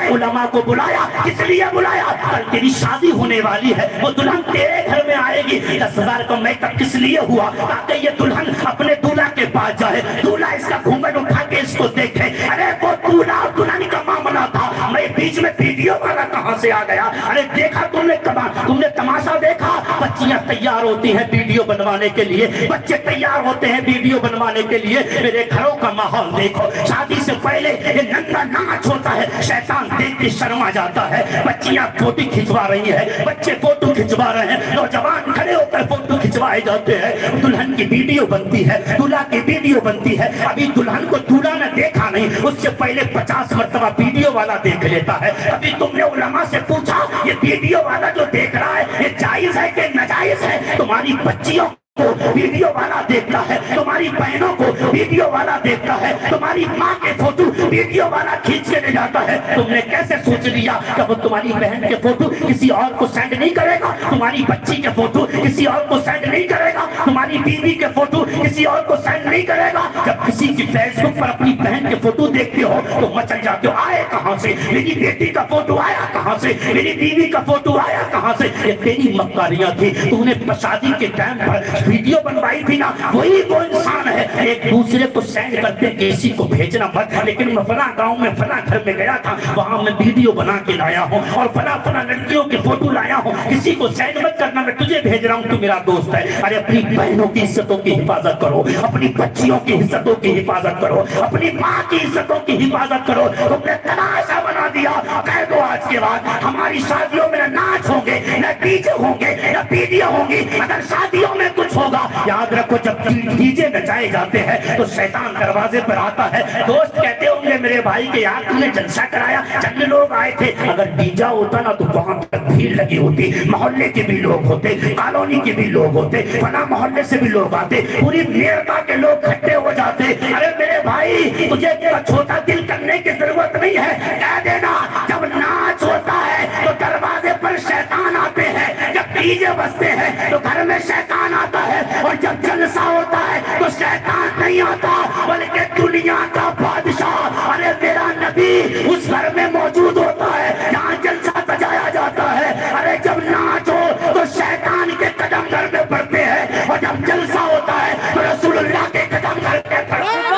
उलमा को बुलाया, किस लिए बुलाया? कल तेरी शादी होने वाली है, वो दुल्हन तेरे घर में आएगी। दस हजार का मेकअप किस लिए हुआ? ताकि ये दुल्हन अपने दूल्हा के पास जाए, दूल्हा इसका घूंघट उठा के इसको देखे। अरे वो दूल्हा और दुल्हन का मामला था, मैं बीच में वीडियो वाला कहां से आ गया? अरे देखा तुमने कमा तुमने तमाशा देखा? बच्चियां तैयार होती हैं वीडियो बनवाने के लिए, बच्चे तैयार होते हैं वीडियो बनवाने के लिए। मेरे घरों का माहौल देखो, शादी से पहले ये नंगा नाच होता है, शैतान देख के शर्मा जाता है। बच्चियां फोटो खिंचवा रही है, बच्चे फोटो खिंचवा रहे हैं, नौजवान खड़े होकर फोटो खिंचवाए जाते हैं। दुल्हन की वीडियो बनती है, दूल्हा की वीडियो बनती है। अभी दुल्हन को दूल्हा ने देखा नहीं, उससे पहले पचास मरतबा वीडियो वाला देख लेता है। अभी तुमने उलमा से पूछा ये वीडियो वाला जो देख रहा है ये जायज है कि नाजायज है? तुम्हारी बच्चियों को वीडियो वाला देखता है, तुम्हारी बहनों को वीडियो वाला देखता है, तुम्हारी माँ के फोटो वीडियो वाला खींच के ले जाता है। तुमने कैसे सोच लिया कि वो तुम्हारी बहन के फोटो किसी और को सेंड नहीं करेगा, तुम्हारी बच्ची के फोटो किसी और को सेंड नहीं करेगा, तुम्हारी बीवी के फोटो किसी और को सेंड नहीं करेगा? जब किसी की फेसबुक पर अपनी बहन के फोटो देखते हो तो मचल जाते हो, आए कहां से? मेरी बेटी का फोटो आया कहां से? मेरी बीवी का फोटो आया कहां से? ये तेरी मक्कारियां थी, तूने शादी के टाइम पर वीडियो बनवाई थी ना, वही वो इंसान है। एक दूसरे को सेंड करते किसी को भेजना मत, लेकिन मैं फला गांव में फला घर में गया था, वहां मैं वीडियो बना के लाया हूं और फला फला लड़कियों की फोटो लाया हूं, किसी को सेंड मत करना, मैं तुझे भेज रहा हूं, तू मेरा दोस्त है। अरे अपनी बहनों की इज्जतों की हिफाजत करो, अपनी बच्चियों की इज्जतों की हिफाजत करो, अपनी माँ की इज्जतों की हिफाजत करो। तुमने तमाशा बना दिया। कह दो आज के बाद हमारी शादियों में न नाच होंगे, न डीजे होंगे, न वीडियो होंगी। अगर शादियों में कुछ होगा, याद रखो जब डीजे नचाए जाते हैं तो शैतान दरवाजे पर आता है। दोस्त कहते होंगे मेरे भाई के यार तूने जलसा कराया, चंद लोग आए थे, अगर डीजा होता ना तो वहां तक भीड़ लगी होती, मोहल्ले के भी लोग होते, कॉलोनी के भी लोग होते, फला मोहल्ले से भी लोग आते, पूरी नेरता के लोग इकट्ठे हो जाते। अरे मेरे भाई तुझे छोटा दिल करने की जरूरत नहीं है, कह देना जब नाच होता है तो दरवाजे पर शैतान आते हैं, जब डीजे बजते हैं तो घर में शैतान आता है, और जब जलसा होता है तो शैतान नहीं आता बल्कि दुनिया का बादशाह। अरे मेरा नबी उस घर में मौजूद होता है जहाँ जलसा सजाया जाता है। अरे जब नाच हो तो शैतान के कदम घर में पड़ते हैं, और जब जलसा होता है तो रसूलुल्लाह के कदम घर पे पड़ते हैं।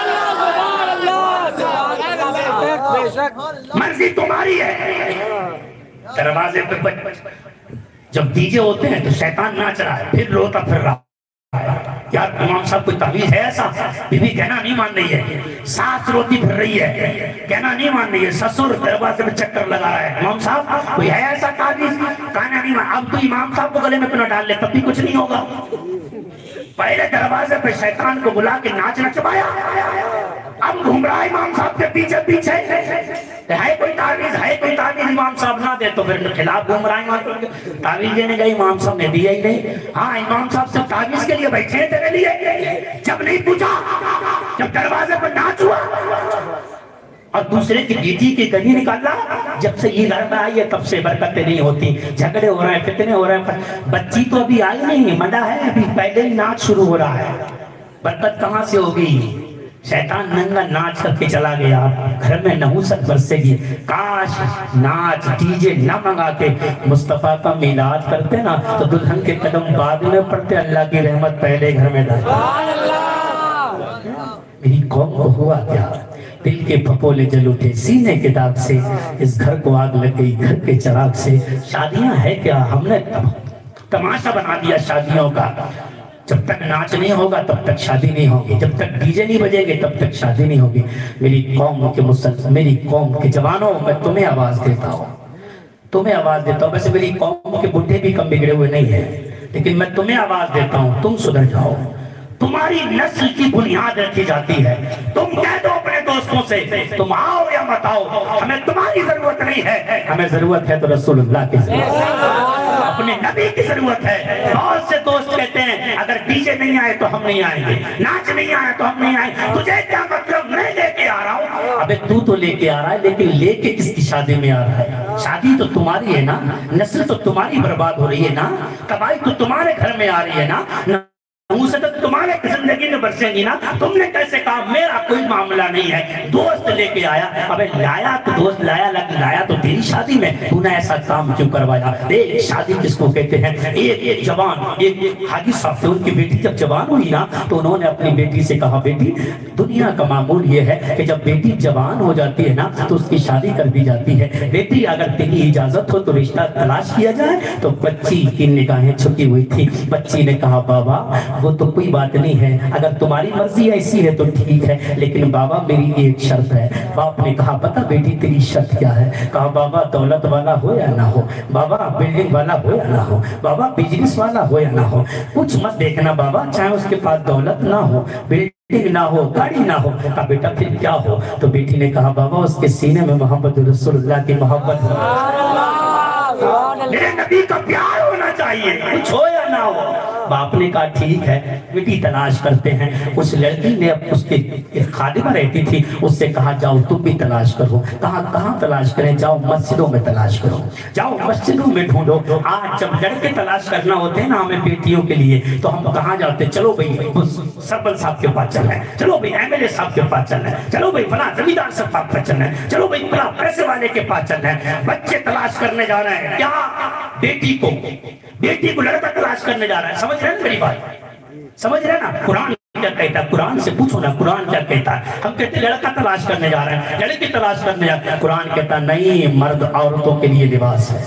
मर्जी तुम्हारी है। दरवाजे पे जब डीजे होते हैं तो शैतान नाच रहा है, फिर रोता फिर रहा है। यार इमाम साहब कोई तावीज है ऐसा? बीवी कहना नहीं मान रही है, सास रोती फिर रही है, कहना नहीं मान रही है, ससुर दरवाजे में चक्कर लगा रहा है, इमाम साहब कोई है ऐसा तावीज? कहना नहीं मान। अब तो इमाम साहब को गले में क्यों डाल ले, तब भी कुछ नहीं होगा। पहले दरवाजे पे शैतान को बुला के नाच नचवाया, अब घूम रहा है इमाम साहब के पीछे पीछे। है कोई तावीज, है कोई तावीज? इमाम साहब ना दे तो फिर खिलाफ घूम रहा है। तावीज देने गए, इमाम साहब ने दिया ही नहीं। हाँ इमाम साहब से तावीज के लिए बैठे हैं तेरे लिए, जब नहीं पूछा, जब दरवाजे पर नाच हुआ और दूसरे की बेटी की कहीं निकाला। जब से ये घर में आई है तब से बरकतें नहीं होती, झगड़े हो रहे हैं, फितने हो रहे हैं। बच्ची तो अभी आई नहीं, मंडा है अभी, पहले ही नाच शुरू हो रहा है, बरकत कहाँ से होगी? शैतान नंगा नाच करके चला गया, घर में नहुसत बरसेगी। काश नाच डीजे न मंगा के मुस्तफा का मिलाद करते ना तो दुल्हन के कदम बाद में पड़ते, अल्लाह की रहमत पहले घर में डाल। मेरी कौम को हुआ क्या? दिल के फपोले जल उठे सीने के दाग से, इस घर को आग लग गई घर के चिराग से। शादियां है क्या? हमने तमाशा बना दिया शादियों का। जब तक नाच नहीं होगा तब तक शादी नहीं होगी, जब तक डीजे नहीं बजेंगे तब तक शादी नहीं होगी। मेरी कौम के मुसलमान, मेरी कौम के जवानों, मैं तुम्हें आवाज देता हूँ, तुम्हें आवाज देता हूँ। वैसे मेरी कौम के बुढ़े भी कम बिगड़े हुए नहीं है, लेकिन मैं तुम्हें आवाज देता हूँ, तुम सुधर जाओ। तुम्हारी नस्ल की बुनियाद रखी जाती है। तुम कह दो अपने दोस्तों से तुम आओ या मत आओ, हमें तुम्हारी जरूरत नहीं है, हमें जरूरत है तो रसूलुल्लाह की, अपने नबी की जरूरत है। बहुत से दोस्त कहते हैं अगर डीजे नहीं आए तो हम नहीं आएंगे, नाच नहीं आया तो हम नहीं आएंगे। तुझे क्या मतलब? मैं लेके आ रहा हूँ। अबे तू तो लेके आ रहा है, लेकिन लेके किसकी शादी में आ रहा है? शादी तो तुम्हारी है ना, नस्ल तो तुम्हारी बर्बाद हो रही है ना, कमाई तो तुम्हारे घर में आ रही है ना। नहुसत तुम्हारे जिंदगी में बरसेंगी ना। तुमने कैसे कहा मेरा कोई मामला नहीं है, दोस्त लेके आया। अबे लाया तो दोस्त लाया, लेकिन लाया तो तेरी शादी में, तूने ऐसा काम क्यों करवाया? देख शादी किसको कहते हैं? एक एक जवान, एक हाजी साहब थे, उनकी बेटी जब जवान हुई ना तो उन्होंने अपनी बेटी से कहा, बेटी दुनिया का मामूल ये है कि जब बेटी जवान हो जाती है ना तो उसकी शादी कर दी जाती है। बेटी अगर तेरी इजाजत हो तो रिश्ता तलाश किया जाए। तो बच्ची की निगाहें छुपी हुई थी। बच्ची ने कहा, बाबा वो तो कोई बात नहीं है, अगर तुम्हारी मर्जी ऐसी है तो ठीक है, लेकिन बाबा मेरी एक शर्त है। बाप ने कहा, पता बेटी तेरी शर्त क्या है? कहा, बाबा दौलत वाला हो या ना हो, बाबा बिल्डिंग वाला हो या ना हो, बाबा बिजनेस वाला हो या ना हो, कुछ मत देखना बाबा, चाहे उसके पास दौलत ना हो, बिल्डिंग ना हो, गाड़ी ना हो। कहा, बेटा फिर क्या हो? तो बेटी ने कहा, बाबा उसके सीने में मोहम्मद रसूलुल्लाह की मोहब्बत हो, मेरे नबी का प्यार होना चाहिए, कुछ हो या ना हो। बाप ने कहा, ठीक है बेटी तलाश करते हैं। उस लड़की ने उसके खादिमा रहती थी, उससे कहा, जाओ तुम भी तलाश करो। कहा, कहाँ तलाश करें? जाओ मस्जिदों में तलाश करो, जाओ मस्जिदों में ढूंढो। आज जब लड़के तलाश करना होते हैं ना हमें बेटियों के लिए, तो हम कहाँ जाते? चलो भाई सरपंच साहब के पास चलना है, चलो भाई एमएलए साहब के पास चलना है, चलो भाई फला जमींदार साहब के पास चलना है, चलो भाई फला पैसे वाले के पास चलना है। बच्चे तलाश करने जा रहे हैं, क्या बेटी को, बेटी को लड़का तलाश करने जा रहा है। समझ रहे हैं मेरी बात? समझ रहे हैं ना? कुरान क्या कहता है? कुरान से पूछो ना, कुरान क्या कहता है? हम कहते हैं लड़का तलाश करने जा रहे हैं, लड़की तलाश करने जा रहे हैं। कुरान कहता नहीं, मर्द औरतों के लिए लिबास है,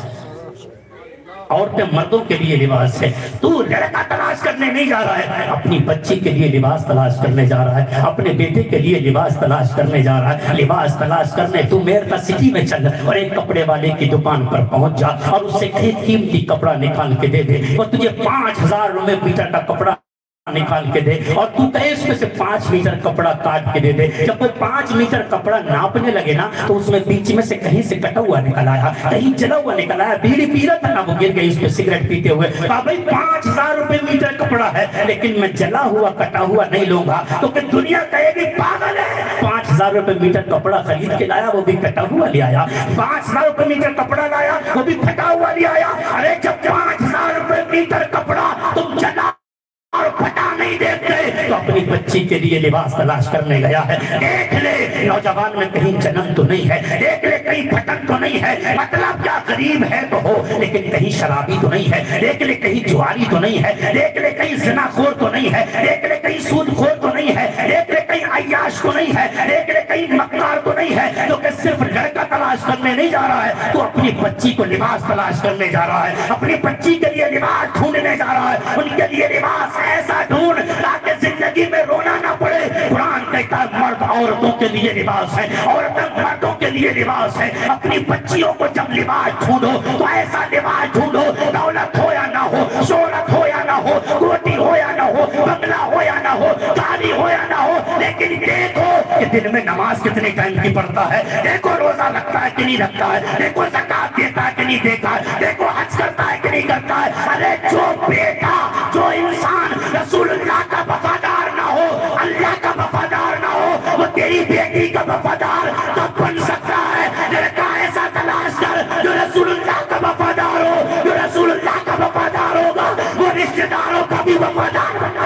औरतें मर्दों के लिए लिबास है। तू लड़का तलाश करने नहीं जा रहा है, अपनी बच्ची के लिए लिबास तलाश करने जा रहा है, अपने बेटे के लिए लिबास तलाश करने जा रहा है। लिबास तलाश करने तू मेरठ सिटी में चल और एक कपड़े वाले की दुकान पर पहुंच जा और उससे कीमती कपड़ा निकाल के दे दे, और तुझे पांच हजार रुपए मीटर का कपड़ा निकाल के दे, और तू कहे इसमें से पांच मीटर कपड़ा काट के दे दे। जब कोई पांच मीटर कपड़ा नापने लगे ना तो उसमें बीच में से कहीं से कटा हुआ निकल आया, कहीं जला हुआ निकल आया, बीड़ी पी रहा था ना वो गिर गई उसमें सिगरेट पीते हुए। भाई पांच हजार रुपए मीटर कपड़ा है, लेकिन मैं जला हुआ कटा हुआ नहीं लूंगा, तो फिर दुनिया कहेगी पागल है। पांच हजार रुपए मीटर कपड़ा खरीद के लाया, वो भी कटा हुआ ले आया। पांच हजार रुपए मीटर कपड़ा लाया, वो भी फटा हुआ ले आया। अरे जब पांच हजार रुपए मीटर कपड़ा तुम जला और फटा नहीं देखते तो अपनी बच्ची के लिए लिबास तलाश करने गया है। देख ले नौजवान में कहीं जन्म तो नहीं है, देख ले कहीं फटक तो नहीं है, मतलब क्या गरीब है तो हो, लेकिन कहीं शराबी तो नहीं है, देख ले कहीं जुआरी तो नहीं है, देख ले कहीं ज़िनाखोर तो नहीं है, देख ले कहीं सूदखोर तो नहीं है, देख ले कहीं अय्याश तो नहीं है, देख ले कहीं मक्कार तो नहीं है। तो सिर्फ लड़का तलाश करने नहीं जा रहा है, तो अपनी बच्ची को लिबास तलाश करने जा रहा है, अपनी बच्ची के लिए लिबास ढूंढने जा रहा है। उनके लिए लिबास ऐसा ढूंढ ताकि जिंदगी में रोना ना पड़े। कुरान कहता है मर्द औरतों के लिए लिबास है, औरतें मर्दों के लिए लिबास है। अपनी बच्चियों को जब लिबास ढूंढो तो ऐसा लिबास ढूंढो, दौलत हो या ना हो, शोहरत हो या ना हो, कोठी हो या ना हो, बंगला हो या ना हो, गाड़ी हो या ना हो, लेकिन देखो कि दिन में नमाज कितने टाइम की पढ़ता है, देखो रोजा रखता है कि नहीं रखता है, देखो ज़कात देता है कि नहीं देता है, देखो हज करता है कि नहीं करता है। अरे जो बेटा, जो इंसान रसूलुल्लाह का वफादार ना हो, अल्लाह का वफादार ना हो, वो तेरी बेटी का वफादार कब बन सकता है? लड़का ऐसा तलाश कर जो रसूलुल्लाह का वफादार हो, जो रसूलुल्लाह का वफादार होगा वो रिश्तेदारों का भी वफादार होगा।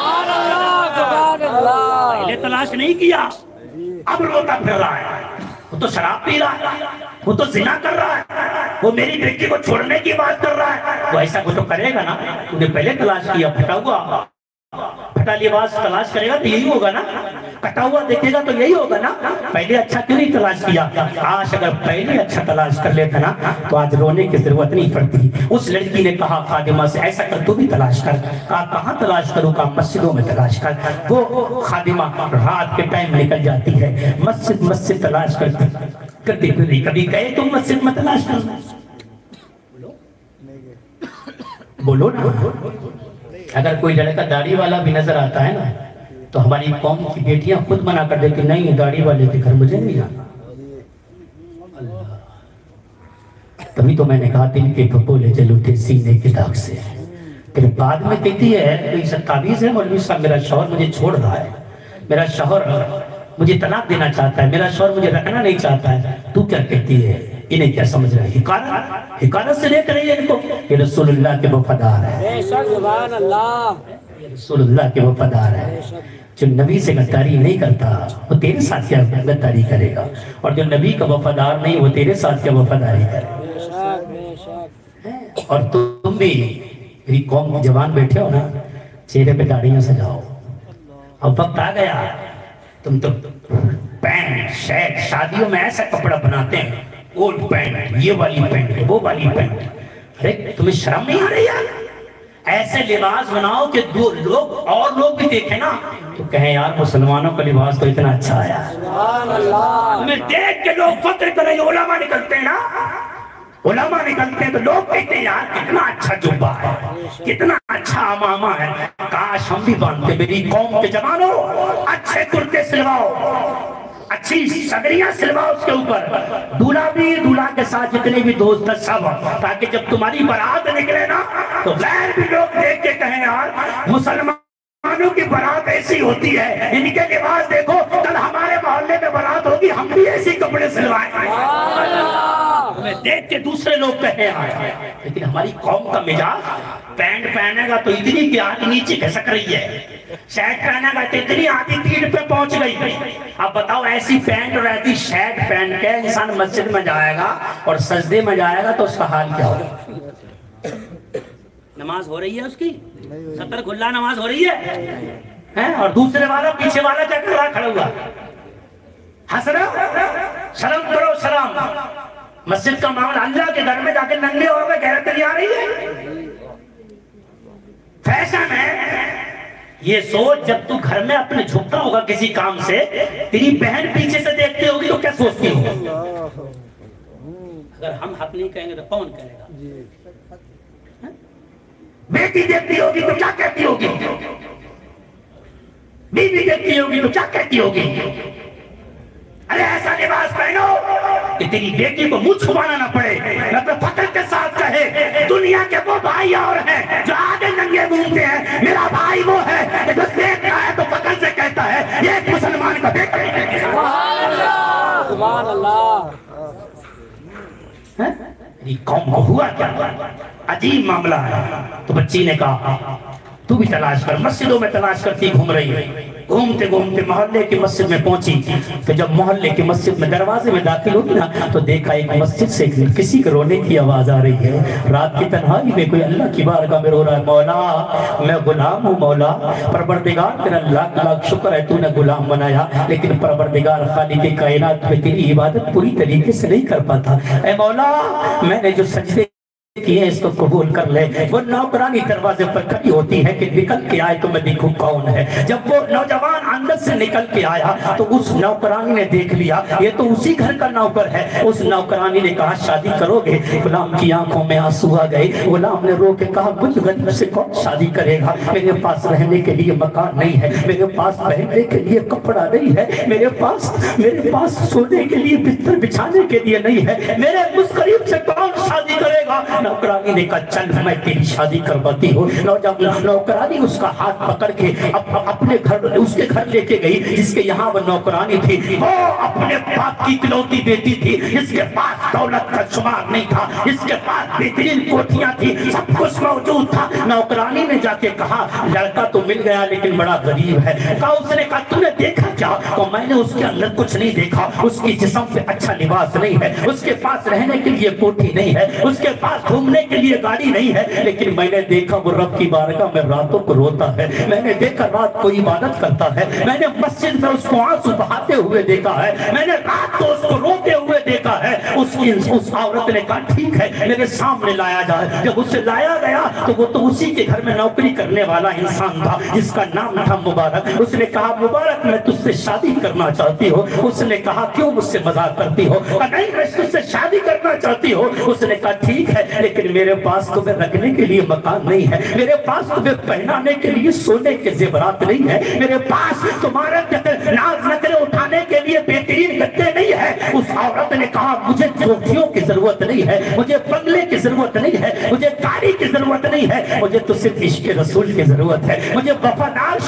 पहले तलाश नहीं किया, अब रोता फिर रहा है। वो तो शराब पी रहा है, वो तो जिना कर रहा है, वो मेरी बेटी को छोड़ने की बात कर रहा है। वो ऐसा कुछ तो करेगा ना, तूने पहले तलाश किया, फटा हुआ फटा लिबास तलाश करेगा तो यही होगा ना, कटा हुआ देखेगा तो यही होगा ना। पहले अच्छा क्यों नहीं तलाश किया? आज अगर पहले अच्छा तलाश कर लेता ना तो आज रोने की जरूरत नहीं पड़ती। उस लड़की ने कहा खादिमा से, ऐसा कर तू भी तलाश कर। कहा कहाँ तलाश करूँ? कहा मस्जिदों में तलाश कर। वो खादिमा रात के टाइम निकल जाती है, मस्जिद मस्जिद तलाश करती करती फिर कभी कहे तुम मस्जिद में तलाश करना, बोलो ना। अगर कोई लड़का दाढ़ी वाला भी नजर आता है ना तो हमारी कौम की बेटियां खुद मना कर देती, नहीं दाढ़ी वाले के घर मुझे नहीं जाना। तभी तो मैंने कहा दिल के भपोले जल उठे सीने के दाग से। फिर बाद में कहती है कोई ताबीज़ है मौलवी साहब, मेरा शौहर मुझे छोड़ रहा है, मेरा शौहर मुझे तलाक देना चाहता है, मेरा शौहर मुझे रखना नहीं चाहता है। तू क्या कहती है? इन्हें क्या समझ रहा है? हिकारत हिकारत से लेकर इनको ये रसूलुल्लाह के वफादार है। रसूल अल्लाह के वफादार है। जो नबी से गद्दारी नहीं करता वो तेरे साथ क्या गद्दारी करेगा, और जो नबी का वफादार नहीं वो तेरे साथ क्या वफादारी करेगा। और तुम भी मेरी कौम के जवान बैठे हो ना, चेहरे पे दाढ़ियां सजाओ। अब वक्त आ गया, तुम तो पैंट शर्ट शादियों में ऐसा कपड़ा बनाते हैं, कोट पैंट, ये वाली पैंट, वो वाली पैंट। अरे तुम्हें शर्म नहीं आ रही यार? ऐसे लिबास बनाओ कि दो लोग और लोग भी देखें ना तो कहें यार मुसलमानों का लिबास तो इतना अच्छा आया। तुम्हें देख के लोग फक्र करें। उलमा निकलते हैं ना, उलमा निकलते हैं तो लोग कहते हैं यार कितना अच्छा जुब्बा है, कितना अच्छा अमामा है, काश हम भी बांधते। मेरी कौम के जवानों, अच्छे कुर्ते सिलवाओ, अच्छी सदरियां सिलवाओ, उसके ऊपर दूल्हा भी, दूल्हा के साथ जितने भी दोस्त हैं सब, ताकि जब तुम्हारी बारात निकले ना तो गैर भी लोग देख के कहें यार मुसलमानों की बारात ऐसी होती है, इनके लिबास देखो, कल हमारे मोहल्ले में बारात होगी, हम भी ऐसे कपड़े सिलवाएंगे। हमें देख के दूसरे लोग कहे आए। लेकिन हमारी कौम का मिजाज, पैंट पहनेगा तो इतनी की आधी नीचे खिसक रही है, शर्ट पहनेगा तो इतनी आधी पीठ पे पहुंच गई। अब बताओ ऐसी पैंट और ऐसी शर्ट पहन के इंसान मस्जिद में जाएगा और सजदे में जाएगा तो उसका हाल क्या होगा? नमाज हो रही है उसकी, सत्तर खुल्ला नमाज हो रही है, है? और दूसरे वाला पीछे वाला क्या कर रहा, खड़ा हुआ हंस रहा। शर्म करो शर्म। मस्जिद का मामला, अल्लाह के घर में जाके नंगे हो गए, गैरत नहीं आ रही है। फैशन है ये सोच। जब तू घर में अपने झुकता होगा किसी काम से, तेरी बहन पीछे से देखती होगी तो क्या सोचती होगी? अगर हम हक नहीं कहेंगे तो कौन कहेगा? बेटी देखती होगी तो क्या कहती होगी? बीवी देखती होगी तो क्या कहती होगी? अरे ऐसा लिबास पहनो कि तेरी बेटी को मुंह छुपाना ना पड़े, न तो फख्र के साथ कहे दुनिया के वो भाई और हैं जो आगे नंगे घूमते हैं, मेरा भाई वो है कि जो देखता है तो फख्र से कहता है ये एक मुसलमान का बेटा है। सुभान अल्लाह। कौम को हुआ क्या? अजीब मामला है। तो बच्ची ने कहा तू भी तलाश कर, मस्जिदों में तलाश करती घूम रही है। घूमते घूमते मोहल्ले की मस्जिद में पहुंची तो जब मोहल्ले की मस्जिद में दरवाजे में दाखिल होगी ना तो देखा एक मस्जिद से किसी के रोने की आवाज आ रही है। रात की तन्हाई में कोई अल्लाह की बारगाह में रो रहा है, मौला मैं गुलाम हूँ, मौला परवरदिगार तेरा लाख लाख शुक्र है तूने गुलाम बनाया, लेकिन परवरदिगार खालिक कायनात में तेरी इबादत पूरी तरीके से नहीं कर पाता। ऐ मौला मैंने जो सजदे किए इसको कबूल कर ले। वो नौकरानी दरवाजे पर खड़ी होती है कि निकल के आए तो मैं देखूं कौन है। जब वो नौजवान अंदर से निकल के आया तो उस नौकरानी ने देख लिया ये तो उसी घर का नौकर है। उस नौकरानी ने कहा शादी करोगे? गुलाम की आंखों में आंसू आ गए। गुलाम ने रो के कहा मुझ गरीब से कौन शादी करेगा? मेरे पास रहने के लिए मकान नहीं है, मेरे पास पहनने के लिए कपड़ा नहीं है, मेरे पास मेरे पास सोने के लिए बिस्तर बिछाने के लिए नहीं है, मेरे उस गरीब से कौन शादी करेगा? नौकरानी ने कहा चल मैं तेरी शादी करवाती हूँ। नौकरानी उसका हाथ पकड़ के अप, अपने घर उसके घर लेके गई जिसके यहाँ वो नौकरानी थी। वो अपने बाप की इकलौती बेटी थी, जिसके पास दौलत का शुमार नहीं था, जिसके पास बेहतरीन कोठियां थी, सब कुछ मौजूद था। नौकरानी ने जाके कहा लड़का तो मिल गया लेकिन बड़ा गरीब है। कहा उसने कहा तूने देखा क्या? तो मैंने उसके अंदर कुछ नहीं देखा, उसकी जिस्म पे अच्छा लिबास नहीं है, उसके पास रहने के लिए कोठी नहीं है, उसके पास घूमने के लिए गाड़ी नहीं है, लेकिन मैंने देखा वो रब की बारगाह में रातों को रोता है, मैंने देखा रात को इबादत करता है, मैंने मस्जिद में उसको आंसू बहाते हुए देखा है, मैंने रात को उसको रोते हुए देखा है। उसकी उस औरत ने कहा ठीक है मेरे सामने लाया जाए। जब उसे लाया गया तो वो तो उसी के घर में नौकरी करने वाला इंसान था जिसका नाम था मुबारक। उसने कहा मुबारक मैं तुझसे शादी करना चाहती हूँ। उसने कहा क्यों मुझसे मजाक करती हो? नहीं मैं तुझसे शादी करना चाहती हूँ। उसने कहा ठीक है लेकिन मेरे पास तुम्हें रखने के लिए मकान नहीं है, मेरे पास तुम्हें पहनाने के लिए सोने के जेवरात नहीं है, मेरे पास तुम्हारे नाज नखरे उठाने के लिए बेहतरीन गद्दे नहीं है। उस औरत ने कहा मुझे चौकियों की जरूरत नहीं है, मुझे बंगले की जरूरत नहीं है, मुझे गाड़ी की जरूरत नहीं है, मुझे तो सिर्फ इश्क रसूल की जरूरत है, मुझे वफादार शौहर की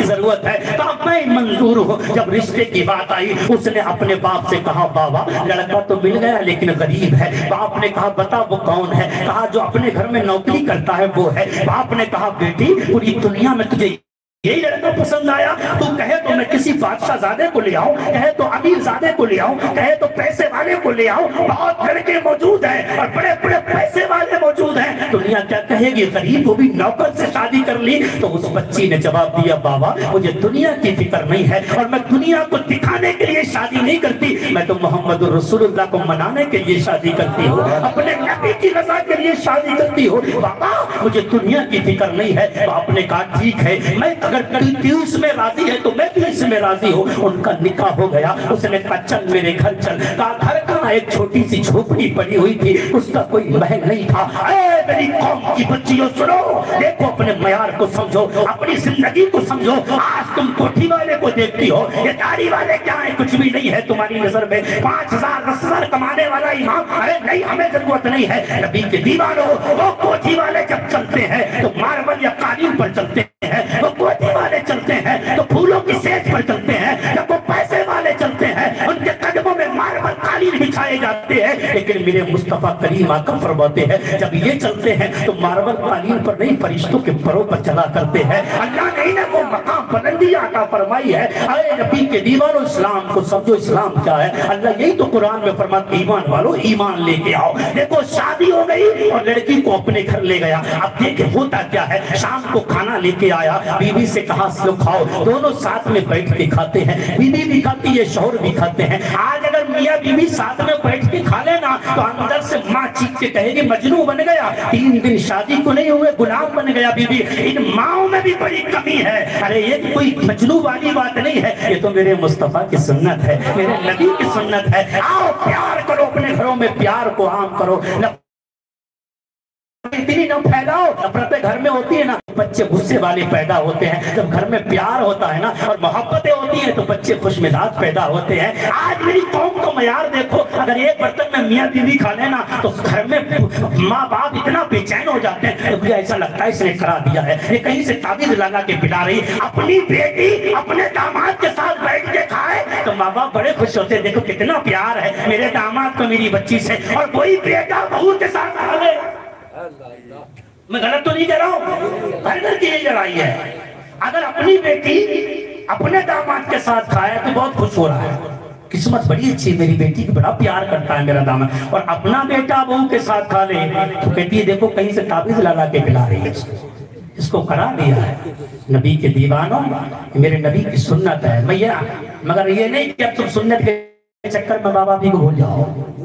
ضرورت ہے؟ کہا میں منظور ہوں۔ جب رشتے کی بات آئی اس نے اپنے باپ سے کہا بابا لڑکا تو مل گیا لیکن غریب ہے۔ باپ نے کہا بتا وہ کون ہے؟ کہا جو اپنے گھر میں نوکری کرتا ہے وہ ہے۔ باپ نے کہا بیٹی پوری دنیا میں تجھے یہی لڑکا پسند آیا؟ تو کہے تو میں کسی بادشاہ زادے کو لے آؤں، کہے تو امیر زادے کو لے آؤں، کہے تو پیسے والے کو لے آؤں، بہت لڑکے موجود ہیں اور بڑے بڑے پیسے والے موجود ہیں، دنیا کیا کہے گی؟ غریب وہ بھی نوکر سے شادی کر لی۔ تو اس بچی نے جواب دیا بابا مجھے دنیا کی فکر نہیں ہے اور میں دنیا کو دکھانے کے لیے شادی نہیں کرتی، میں تو محمد رسول اللہ کو منانے کے لیے شادی کرتی ہوں، اپنے نبی کی رضا کے لیے شادی کرتی ہوں، بابا مجھے دنیا کی فکر نہیں ہے۔ باپ نے کہا ٹھیک ہے، میں اگر تیس میں راضی ہے تو میں تیس میں راضی ہوں۔ ان کا نکاح ہو گیا۔ اس نے کہا چل میرے گھر چل۔ کہا گھر کہاں؟ ایک چھوٹی سی جھوپڑی پڑی ہوئی تھی، اس کا کوئی محل نہیں تھا۔ اے میری قوم کی بچیوں سنو، دیکھو اپنے معیار کو سمجھو، اپنی زندگی کو سمجھو۔ آج تم کوٹھی والے کو دیکھتی ہو، یہ داڑھی والے کیا ہے؟ کچھ بھی نہیں ہے تمہاری نظر میں۔ پانچ ہزار دس ہزار کمانے والا امام، ارے نہیں ہمیں ضرورت نہیں ہے۔ نبی کے دیوانوں وہ کوٹھی والے جب چلتے ہیں تو ماربل یا قالین پر چلتے ہیں، وہ کوٹھی والے چلتے ہیں تو پھولوں کی سیج پر چلتے ہیں، جب وہ پیسے والے چلتے ہیں ان کے قدموں میں ماربل قالین بچھائے جاتے ہیں۔ لیکن میرے مصطفیٰ کریم آقا فرماتے ہیں جب یہ چلتے ہیں تو ماربل قالین پر نہیں فرشتوں کے پروں پر چلا کرتے ہیں۔ اللہ نے انہیں وہ مقام بلندی عطا فرمائی ہے۔ اے نبی کے دیوانوں اسلام کو سمجھو، اسلام کیا ہے؟ اللہ یہی تو قرآن میں فرماتا ایمان والو ایمان لے کے آؤ۔ دیکھو شادی ہو گئی اور لڑکی کو اپنے گھر لے گیا۔ اب دیکھیں ہوتا کیا ہے، شام کو کھانا لے کے آیا، بیوی سے کہا سو کھاؤ، دونوں ساتھ میں بیٹھ کے کھاتے ہیں، بیوی بھی کھاتی ہے شوہر بھی کھاتے ہیں۔ آج اگر میاں بیوی ساتھ میں بیٹھ کے کھا لینا تو اندر سے ماں چیخ کے کہے گی مجنوں بن گیا، تین دن شادی کو نہیں ہوئے غلام بن گیا بیوی۔ ان ماؤں میں بھی بڑی کمی ہے۔ ارے یہ کوئی مجنوں والی بات نہیں ہے، یہ تو میرے مصطفیٰ کی سنت ہے، میرے نبی کی سنت ہے۔ آؤ پیار کرو، اپنے گھروں میں پیار کو عام کرو، اتنی نہ پھیلاؤ۔ نفرتیں گھر میں ہوتی ہے نا بچے غصے والے پیدا ہوتے ہیں، جب گھر میں پیار ہوتا ہے نا اور محبتیں ہوتی ہیں تو بچے خوش مزاج پیدا ہوتے ہیں۔ آج میری قوم کو معیار دیکھو، اگر ایک برتن میں میاں بیوی کھا لینا تو گھر میں ماں باپ اتنا بے چین ہو جاتے ہیں، مجھے ایسا لگتا ہے اس نے کرا دیا ہے، یہ کہیں سے تعویذ لگا کے پلا رہی۔ اپنی بیٹی اپنے داماد کے ساتھ بیٹھ کے کھائے تو ماں باپ بڑے خوش ہوتے ہیں، دیکھو کتنا پیار ہے میرے داماد کو میری بچی سے، اور وہی بیٹا بہو کے ساتھ کھا لے۔ میں غلط تو نہیں کہہ رہا ہوں، ہر گھر کی یہ لڑائی ہے۔ اگر اپنی بیٹی اپنے داماد کے ساتھ کھائے تو بہت خوش ہو رہا ہے، قسمت بڑی اچھی، میری بیٹی کو بڑا پیار کرتا ہے میرا داماد۔ اور اپنا بیٹا بہو کے ساتھ کھا لے تو کہتی ہے دیکھو کہیں سے تعویذ لگا کے پلا رہی ہے، اس کو کرا دیا ہے۔ نبی کے دیوانوں میرے نبی کی سنت ہے، میں یہ مگر یہ نہیں کہ اب تم سنت کے چکر میں بابا بھی کو بھول جاؤ۔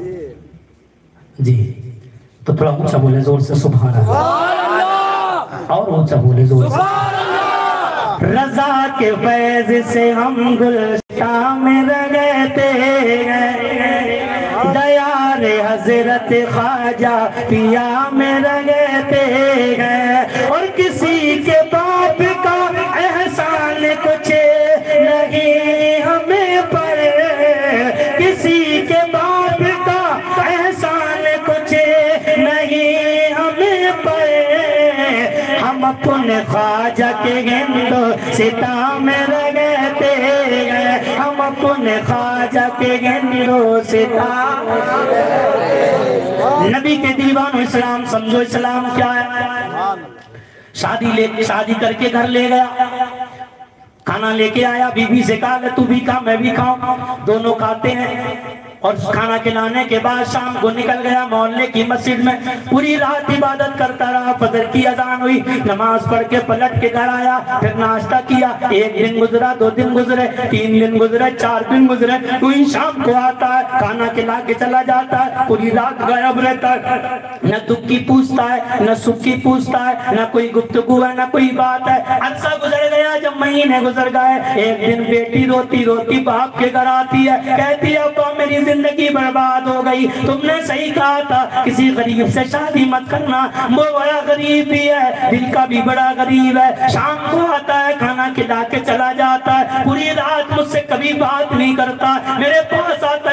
جی تو تھوڑا اونچا بولے زور سے سبحان اللہ، اور اونچا بولے زور سے۔ رضا کے فیض سے ہم گلشن میں رہتے ہیں، دیار حضرت خواجہ پیا میں رہتے ہیں، اور کسی کے باپ کا احسان کچھ نہیں ہمیں پر، کسی کے باپ کا احسان کچھ نہیں ہمیں پر، ہم اپنے خواجہ کے گندو ستام میں رہتے ہیں، ہم اپنے خواجہ کے گندو ستام۔ نبی کے دیوانو اسلام سمجھو، اسلام کیا ہے؟ شادی لے شادی کر کے گھر لے گیا، کھانا لے کے آیا، بیوی سے کہا کہ تو بھی کھا میں بھی کھاؤں، دونوں کھاتے ہیں۔ اور کھانا کھلانے کے بعد شام کو نکل گیا محلے کی مسجد میں، پوری رات عبادت کرتا رہا، فجر کی اذان ہوئی، نماز پڑھ کے پلٹ کے گھر آیا، پھر ناشتہ کیا۔ ایک دن گزرا، دو دن گزرے، تین دن گزرے، چار دن گزرے، کوئی شام کو آتا ہے کھانا کھلا کے چلا جاتا ہے، پوری رات غائب رہتا ہے، نہ دکھ کی پوچھتا ہے نہ سکھ کی پوچھتا ہے، نہ کوئی گفتگو ہے نہ کوئی بات ہے۔ عرصہ گزر گیا، جب مہینے گزر گئے، ایک دن بیٹی روتی روتی باپ کے گھر آتی ہے، کہتی ہے ابا میری زندگی برباد ہو گئی، تم نے صحیح کہا تھا کسی غریب سے شادی مت کرنا، وہ بڑا غریب بھی ہے، دل کا بھی بڑا غریب ہے، شام کو آتا ہے کھانا کھلا کے چلا جاتا ہے، پوری رات مجھ سے کبھی بات نہیں کرتا، میرے پاس آتا